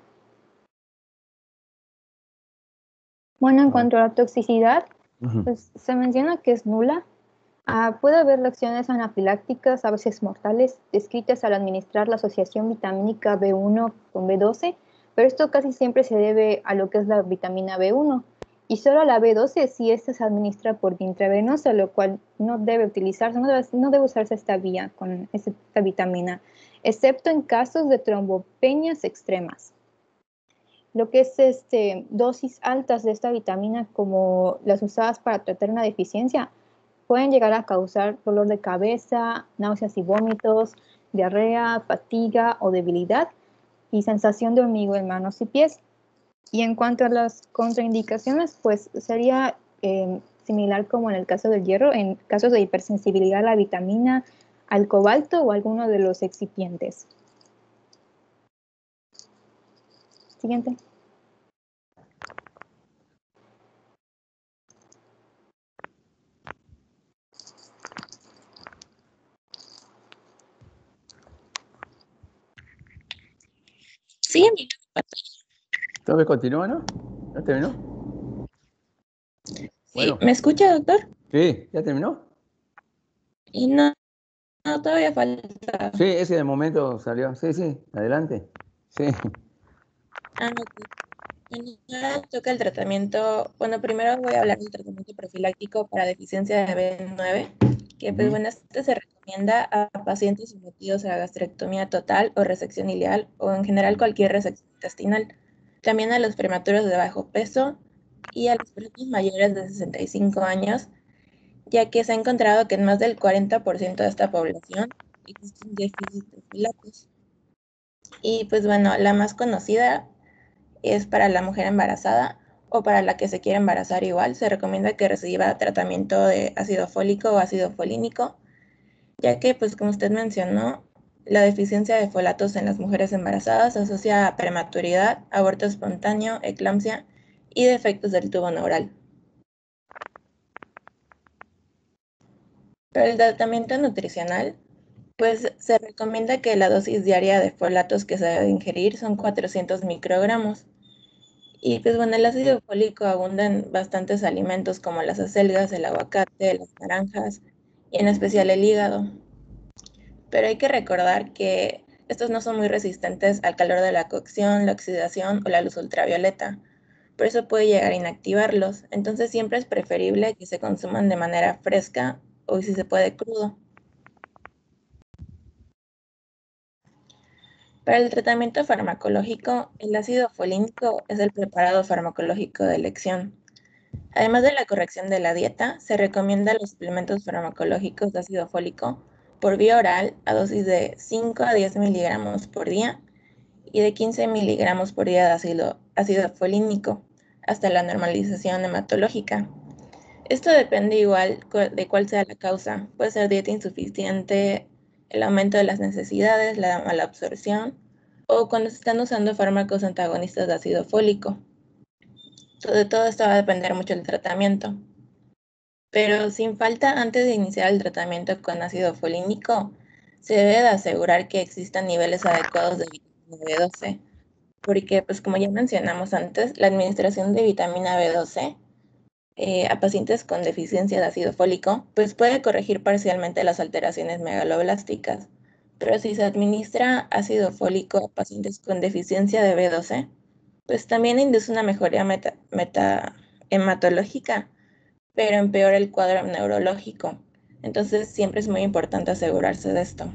Bueno, en cuanto a la toxicidad, pues, se menciona que es nula. Ah, puede haber reacciones anafilácticas, a veces mortales, descritas al administrar la asociación vitamínica B uno con B doce, pero esto casi siempre se debe a lo que es la vitamina B uno. Y solo a la B doce si esta se administra por vía intravenosa, lo cual no debe utilizarse, no debe, no debe usarse esta vía con esta vitamina, excepto en casos de trombopenias extremas. Lo que es este, dosis altas de esta vitamina, como las usadas para tratar una deficiencia, pueden llegar a causar dolor de cabeza, náuseas y vómitos, diarrea, fatiga o debilidad y sensación de hormigueo en manos y pies. Y en cuanto a las contraindicaciones, pues sería eh, similar como en el caso del hierro, en casos de hipersensibilidad a la vitamina, al cobalto o alguno de los excipientes. Siguiente. Sí, ¿Todavía continúa, no? ¿Ya terminó? sí, Bueno. ¿me escucha, doctor? Sí, ¿ya terminó? Y no, no, todavía falta. Sí, ese de momento salió. Sí, sí, adelante. Sí. Ah, ok. Bueno, ahora toca el tratamiento. Bueno, primero voy a hablar del tratamiento profiláctico para deficiencia de B nueve, que pues Ujú. bueno, este se recomienda a pacientes sometidos a la gastrectomía total o resección ileal o en general cualquier resección intestinal. También a los prematuros de bajo peso y a las personas mayores de sesenta y cinco años, ya que se ha encontrado que en más del cuarenta por ciento de esta población existe un déficit de folatos. Y pues bueno, la más conocida es para la mujer embarazada o para la que se quiere embarazar igual. Se recomienda que reciba tratamiento de ácido fólico o ácido folínico, ya que, pues como usted mencionó, la deficiencia de folatos en las mujeres embarazadas se asocia a prematuridad, aborto espontáneo, eclampsia y defectos del tubo neural. Para el tratamiento nutricional, pues se recomienda que la dosis diaria de folatos que se debe ingerir son cuatrocientos microgramos. Y pues bueno, el ácido fólico abunda en bastantes alimentos como las acelgas, el aguacate, las naranjas y en especial el hígado. Pero hay que recordar que estos no son muy resistentes al calor de la cocción, la oxidación o la luz ultravioleta. Por eso puede llegar a inactivarlos. Entonces siempre es preferible que se consuman de manera fresca o si se puede crudo. Para el tratamiento farmacológico, el ácido folínico es el preparado farmacológico de elección. Además de la corrección de la dieta, se recomienda los suplementos farmacológicos de ácido fólico por vía oral a dosis de cinco a diez miligramos por día y de quince miligramos por día de ácido, ácido folínico hasta la normalización hematológica. Esto depende igual de cuál sea la causa. Puede ser dieta insuficiente, el aumento de las necesidades, la mala absorción o cuando se están usando fármacos antagonistas de ácido fólico. De todo esto va a depender mucho del tratamiento. Pero sin falta, antes de iniciar el tratamiento con ácido folínico, se debe de asegurar que existan niveles adecuados de vitamina B doce, porque, pues como ya mencionamos antes, la administración de vitamina B doce eh, a pacientes con deficiencia de ácido fólico, pues puede corregir parcialmente las alteraciones megaloblásticas. Pero si se administra ácido fólico a pacientes con deficiencia de B doce, pues también induce una mejoría meta, meta hematológica, pero empeora el cuadro neurológico. Entonces siempre es muy importante asegurarse de esto.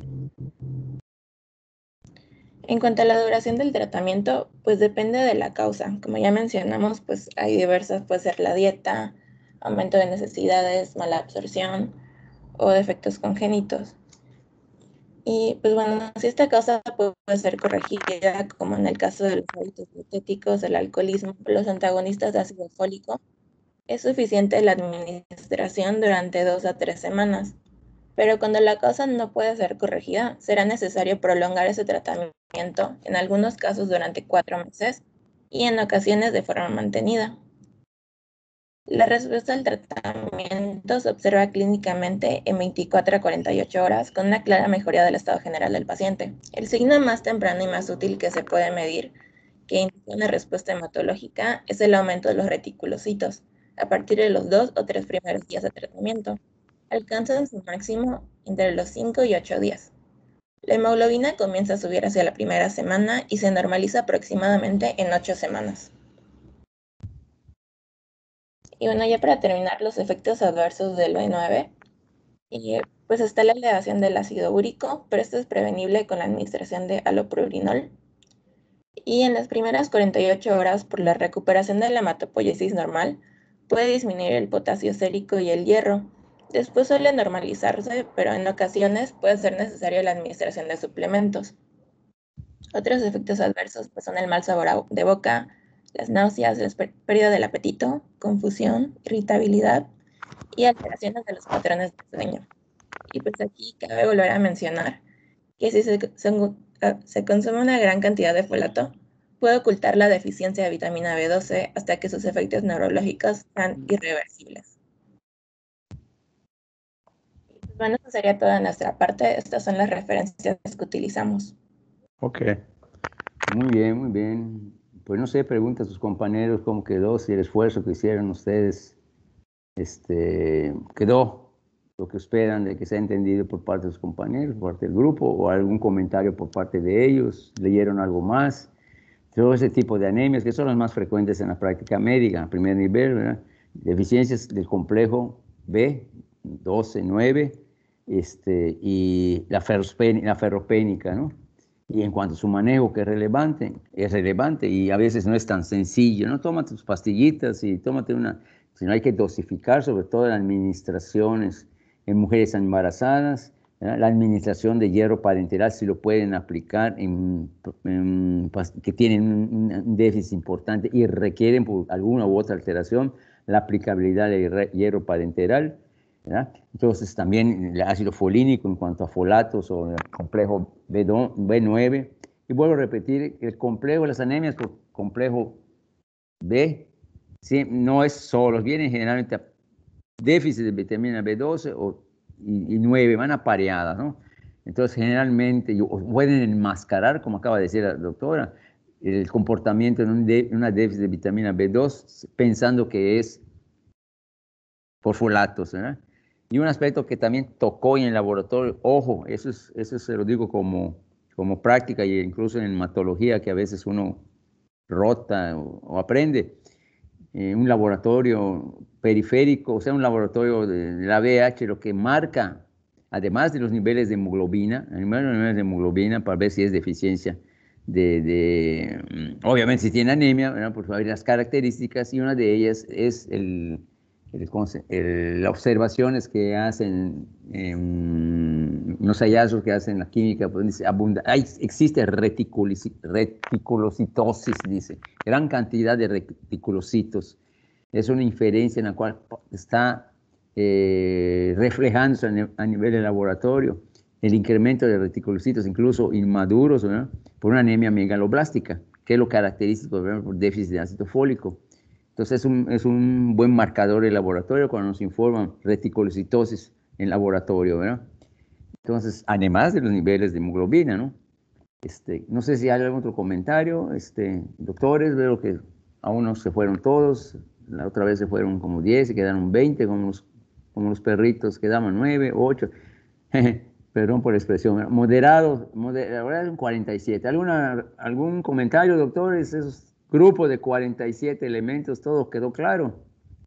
En cuanto a la duración del tratamiento, pues depende de la causa. Como ya mencionamos, pues hay diversas, puede ser la dieta, aumento de necesidades, mala absorción o defectos congénitos. Y pues bueno, si esta causa puede ser corregida, como en el caso de los hábitos dietéticos, el alcoholismo, los antagonistas de ácido fólico, es suficiente la administración durante dos a tres semanas. Pero cuando la causa no puede ser corregida, será necesario prolongar ese tratamiento, en algunos casos durante cuatro meses y en ocasiones de forma mantenida. La respuesta al tratamiento se observa clínicamente en veinticuatro a cuarenta y ocho horas con una clara mejoría del estado general del paciente. El signo más temprano y más útil que se puede medir que indica una respuesta hematológica es el aumento de los reticulocitos a partir de los dos o tres primeros días de tratamiento. Alcanzan su máximo entre los cinco y ocho días. La hemoglobina comienza a subir hacia la primera semana y se normaliza aproximadamente en ocho semanas. Y bueno, ya para terminar, los efectos adversos del B nueve, y pues está la elevación del ácido úrico, pero esto es prevenible con la administración de allopurinol. Y en las primeras cuarenta y ocho horas, por la recuperación de la hematopoiesis normal, puede disminuir el potasio sérico y el hierro. Después suele normalizarse, pero en ocasiones puede ser necesaria la administración de suplementos. Otros efectos adversos pues, son el mal sabor de boca, las náuseas, la pérdida del apetito, confusión, irritabilidad y alteraciones de los patrones de sueño. Y pues aquí cabe volver a mencionar que si se, se, se consume una gran cantidad de folato, puede ocultar la deficiencia de vitamina B doce hasta que sus efectos neurológicos sean irreversibles. Bueno, eso sería toda de nuestra parte. Estas son las referencias que utilizamos. Ok. Muy bien, muy bien. Pues no sé, pregunta a sus compañeros cómo quedó, si el esfuerzo que hicieron ustedes este, quedó lo que esperan de que sea entendido por parte de sus compañeros, por parte del grupo, o algún comentario por parte de ellos, leyeron algo más. Todo ese tipo de anemias que son las más frecuentes en la práctica médica, a primer nivel, ¿verdad? Deficiencias del complejo B, doce, nueve, este, y la, la ferropénica, ¿no? Y en cuanto a su manejo, que es relevante, es relevante y a veces no es tan sencillo, ¿no? Tómate tus pastillitas y tómate una, sino hay que dosificar, sobre todo en administraciones en mujeres embarazadas, ¿verdad? La administración de hierro parenteral, si lo pueden aplicar en, en que tienen un déficit importante y requieren por alguna u otra alteración la aplicabilidad de hierro parenteral, ¿verdad? Entonces también el ácido folínico en cuanto a folatos o el complejo B nueve. Y vuelvo a repetir, el complejo de las anemias por complejo B sí, no es solo, vienen generalmente a déficit de vitamina B doce o, y, y nueve, van apareadas, ¿no? Entonces generalmente pueden enmascarar, como acaba de decir la doctora, el comportamiento en un de, una déficit de vitamina B dos pensando que es por folatos, ¿verdad? Y un aspecto que también tocó en el laboratorio, ojo, eso, es, eso se lo digo como, como práctica e incluso en hematología, que a veces uno rota o, o aprende, eh, un laboratorio periférico, o sea, un laboratorio de, de la V H, lo que marca, además de los niveles de hemoglobina, los niveles de hemoglobina para ver si es deficiencia de, de obviamente si tiene anemia, ¿verdad? Pues va a ver las características y una de ellas es el el, el, las observaciones que hacen, eh, los hallazgos que hacen la química, pues dice, abunda, hay, existe reticulocitosis, dice, gran cantidad de reticulocitos. Es una inferencia en la cual está eh, reflejándose a, a nivel de laboratorio el incremento de reticulocitos, incluso inmaduros, ¿no? Por una anemia megaloblástica, que es lo característico por déficit de ácido fólico. Entonces es un, es un buen marcador de laboratorio cuando nos informan reticulocitosis en laboratorio, ¿verdad? Entonces, además de los niveles de hemoglobina, ¿no? Este, no sé si hay algún otro comentario, este, doctores, veo que aún no se fueron todos, la otra vez se fueron como diez y quedaron veinte, como los, como los perritos, quedaban nueve, ocho, perdón por la expresión, ¿verdad? Moderado, moder, la verdad es un cuarenta y siete. ¿Alguna, ¿Algún comentario, doctores? Esos grupos de cuarenta y siete elementos, ¿todo quedó claro?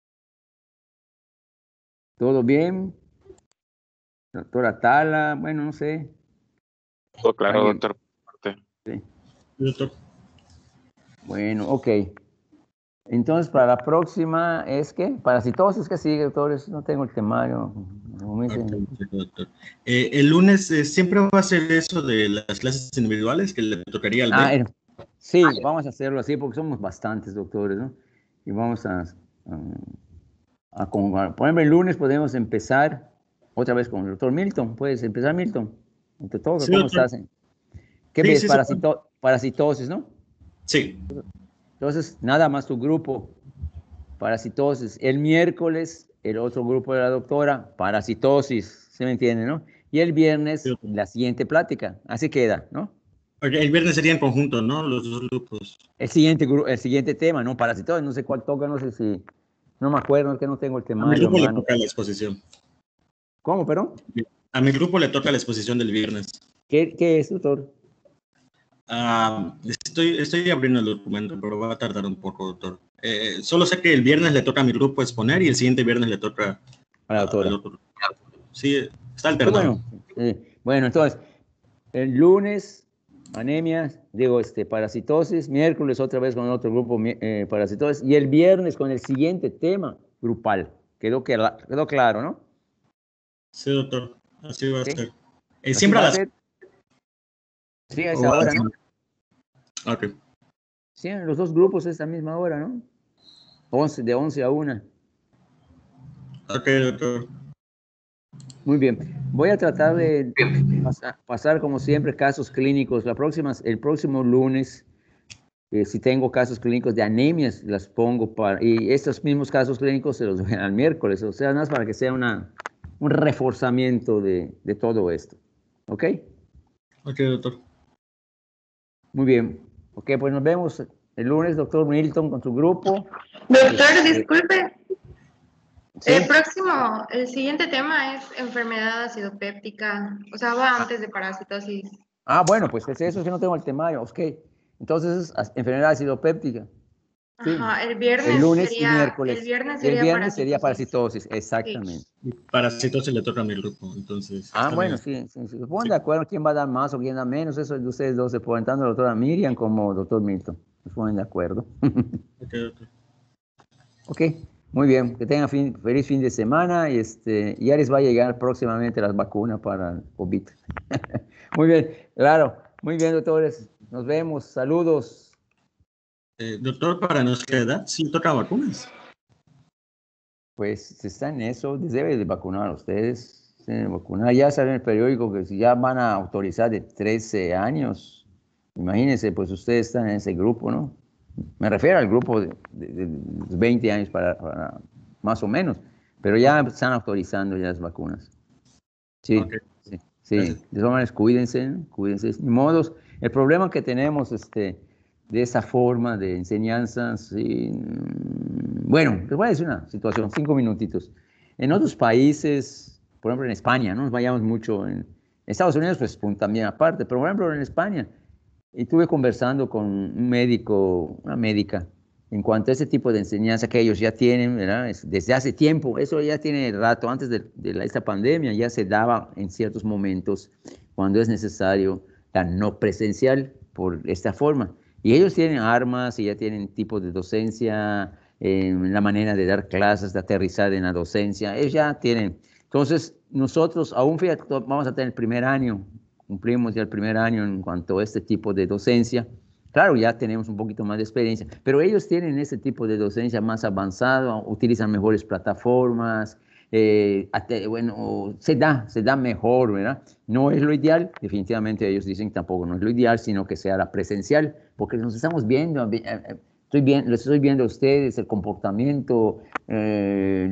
¿Todo bien? Doctora Tala, bueno, no sé. Todo claro, ¿Alguien? doctor. Sí. Doctor. Bueno, ok. Entonces, para la próxima es que, parasitosis, que sigue, doctores, no tengo el temario. Okay, doctor. Eh, el lunes eh, siempre va a ser eso de las clases individuales que le tocaría al Ah, B. eh, sí, vamos a hacerlo así porque somos bastantes doctores, ¿no? Y vamos a, a, a, a por ejemplo, el lunes podemos empezar otra vez con el doctor Milton. ¿Puedes empezar, Milton? Entre todos, Sí, ¿cómo doctor. estás? ¿Qué Sí, ves? sí, Parasito, parasitosis, ¿no? Sí. Entonces, nada más tu grupo, parasitosis. El miércoles, el otro grupo de la doctora, parasitosis, ¿se me entiende, no? Y el viernes, Sí. la siguiente plática. Así queda, ¿no? Okay, el viernes sería en conjunto, ¿no? Los dos grupos. El siguiente, el siguiente tema, ¿no? Parasitosis, no sé cuál toca, no sé si... No me acuerdo, es que no tengo el A mi temario, grupo le hermano. toca la exposición. ¿Cómo, perdón? A mi grupo le toca la exposición del viernes. ¿Qué, qué es, doctor? Uh, estoy, estoy abriendo el documento, pero va a tardar un poco, doctor. Eh, solo sé que el viernes le toca a mi grupo exponer y el siguiente viernes le toca a la doctora. Al otro. Sí, está alternado. Sí, bueno, eh, bueno, entonces, el lunes, anemia, digo, este, parasitosis, miércoles otra vez con otro grupo, eh, parasitosis, y el viernes con el siguiente tema grupal. Quedó, quedó claro, ¿no? Sí, doctor. Así va ¿Sí? a ser. Eh, siempre a las... Ser? Sí, a esa hora, ¿no? Ok. Sí, en los dos grupos es la misma hora, ¿no? once, de once a una. Ok, doctor. Muy bien. Voy a tratar de pasar, pasar como siempre, casos clínicos. La próxima, el próximo lunes, eh, si tengo casos clínicos de anemias, las pongo para... Y estos mismos casos clínicos se los doy al miércoles. O sea, nada más para que sea una, un reforzamiento de, de todo esto. ¿Ok? Ok, doctor. Muy bien. Ok, pues nos vemos el lunes, doctor Milton, con su grupo. Doctor, Este, disculpe. ¿sí? El próximo, el siguiente tema es enfermedad acidopéptica, o sea, va antes de parasitosis. Ah, bueno, pues es eso, es que no tengo el temario, ok. Entonces es enfermedad acidopéptica. Sí. Ajá, el viernes el lunes sería, y miércoles. el viernes Y el sería viernes parasitosis. sería parasitosis, exactamente. Sí. Parasitosis le toca a mi grupo, entonces. Ah, bueno, sí, sí, sí. Se ponen de acuerdo quién va a dar más o quién da menos, eso es de ustedes dos, se ponen tanto la doctora Miriam como el doctor Milton. Se ponen de acuerdo. Ok, doctor. Ok, muy bien, que tengan fin, feliz fin de semana y este, ya les va a llegar próximamente las vacunas para el COVID. Muy bien, claro, muy bien, doctores, nos vemos, saludos. Eh, doctor, ¿para nuestra edad sí toca vacunas? Pues si está en eso, debe de vacunar a ustedes, deben de vacunar. Ya sale en el periódico que si ya van a autorizar de trece años, imagínense, pues ustedes están en ese grupo, ¿no? Me refiero al grupo de, de, de veinte años para, para más o menos, pero ya están autorizando ya las vacunas. Sí, Okay. sí, sí. De todas maneras, cuídense, ¿no? Cuídense. Ni modos, el problema que tenemos este, de esa forma de enseñanza, sí, bueno, les voy a decir una situación, cinco minutitos. En otros países, por ejemplo en España, no nos vayamos mucho, en Estados Unidos pues también aparte, pero por ejemplo en España, y estuve conversando con un médico, una médica, en cuanto a ese tipo de enseñanza que ellos ya tienen, ¿verdad? Desde hace tiempo, eso ya tiene rato, antes de, de la, esta pandemia, ya se daba en ciertos momentos, cuando es necesario, la no presencial, por esta forma. Y ellos tienen armas y ya tienen tipos de docencia en la manera de dar clases, de aterrizar en la docencia. Ellos ya tienen. Entonces, nosotros aún fíjate, vamos a tener el primer año, cumplimos ya el primer año en cuanto a este tipo de docencia. Claro, ya tenemos un poquito más de experiencia, pero ellos tienen este tipo de docencia más avanzado, utilizan mejores plataformas, eh, hasta, bueno, se da, se da mejor, ¿verdad? No es lo ideal, definitivamente ellos dicen que tampoco no es lo ideal, sino que sea la presencial, porque nos estamos viendo, estoy viendo, los estoy viendo a ustedes, el comportamiento, eh,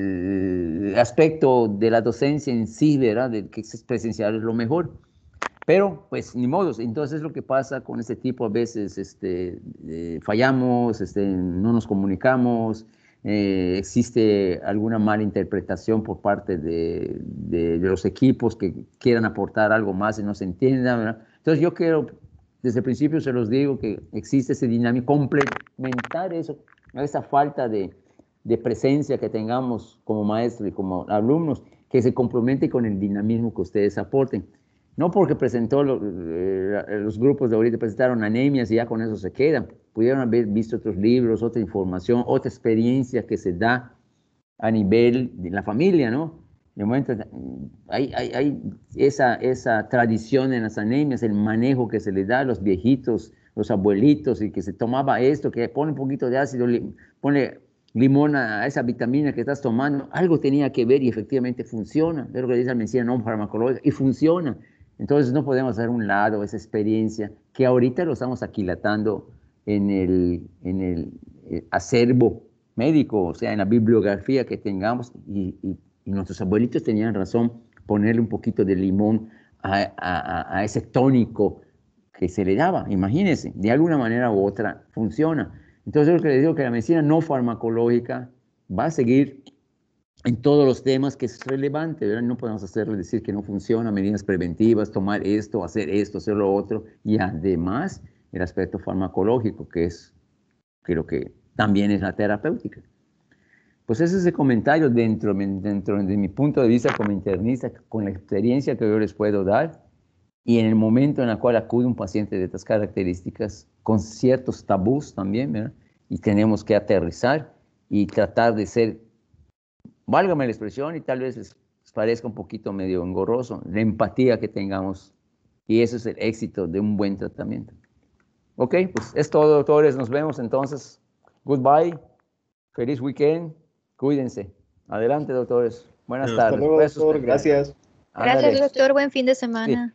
el, el aspecto de la docencia en sí, ¿verdad? De que es presencial es lo mejor. Pero, pues, ni modos. Entonces, es lo que pasa con este tipo. A veces este, eh, fallamos, este, no nos comunicamos, eh, existe alguna mala interpretación por parte de, de, de los equipos que quieran aportar algo más y no se entienda, ¿verdad? Entonces, yo quiero, desde el principio se los digo, que existe ese dinámico, complementar eso, esa falta de, de presencia que tengamos como maestros y como alumnos, que se complemente con el dinamismo que ustedes aporten. No porque presentó lo, eh, los grupos de ahorita presentaron anemias y ya con eso se quedan. Pudieron haber visto otros libros, otra información, otra experiencia que se da a nivel de la familia, ¿no? De momento hay, hay, hay esa, esa tradición en las anemias, el manejo que se le da a los viejitos, los abuelitos, y que se tomaba esto, que pone un poquito de ácido, pone limón a esa vitamina que estás tomando, algo tenía que ver y efectivamente funciona. Es lo que dice la medicina no farmacológica y funciona. Entonces no podemos hacer a un lado esa experiencia que ahorita lo estamos aquilatando en el, en el, el acervo médico, o sea, en la bibliografía que tengamos, y, y, y nuestros abuelitos tenían razón, ponerle un poquito de limón a, a, a ese tónico que se le daba. Imagínense, de alguna manera u otra funciona. Entonces, lo que les digo, que la medicina no farmacológica va a seguir en todos los temas que es relevante, ¿verdad? No podemos hacerle decir que no funciona, medidas preventivas, tomar esto, hacer esto, hacer lo otro, y además el aspecto farmacológico, que es, creo que también es la terapéutica. Pues ese es el comentario dentro, dentro de mi punto de vista como internista, con la experiencia que yo les puedo dar, y en el momento en el cual acude un paciente de estas características, con ciertos tabús también, ¿verdad? Y tenemos que aterrizar y tratar de ser, válgame la expresión, y tal vez les parezca un poquito medio engorroso, la empatía que tengamos, y eso es el éxito de un buen tratamiento. Ok, pues es todo, doctores, nos vemos entonces. Goodbye, feliz weekend, cuídense. Adelante, doctores. Buenas Hasta tardes. luego, doctor, gracias. Gracias, doctor, buen fin de semana. Sí.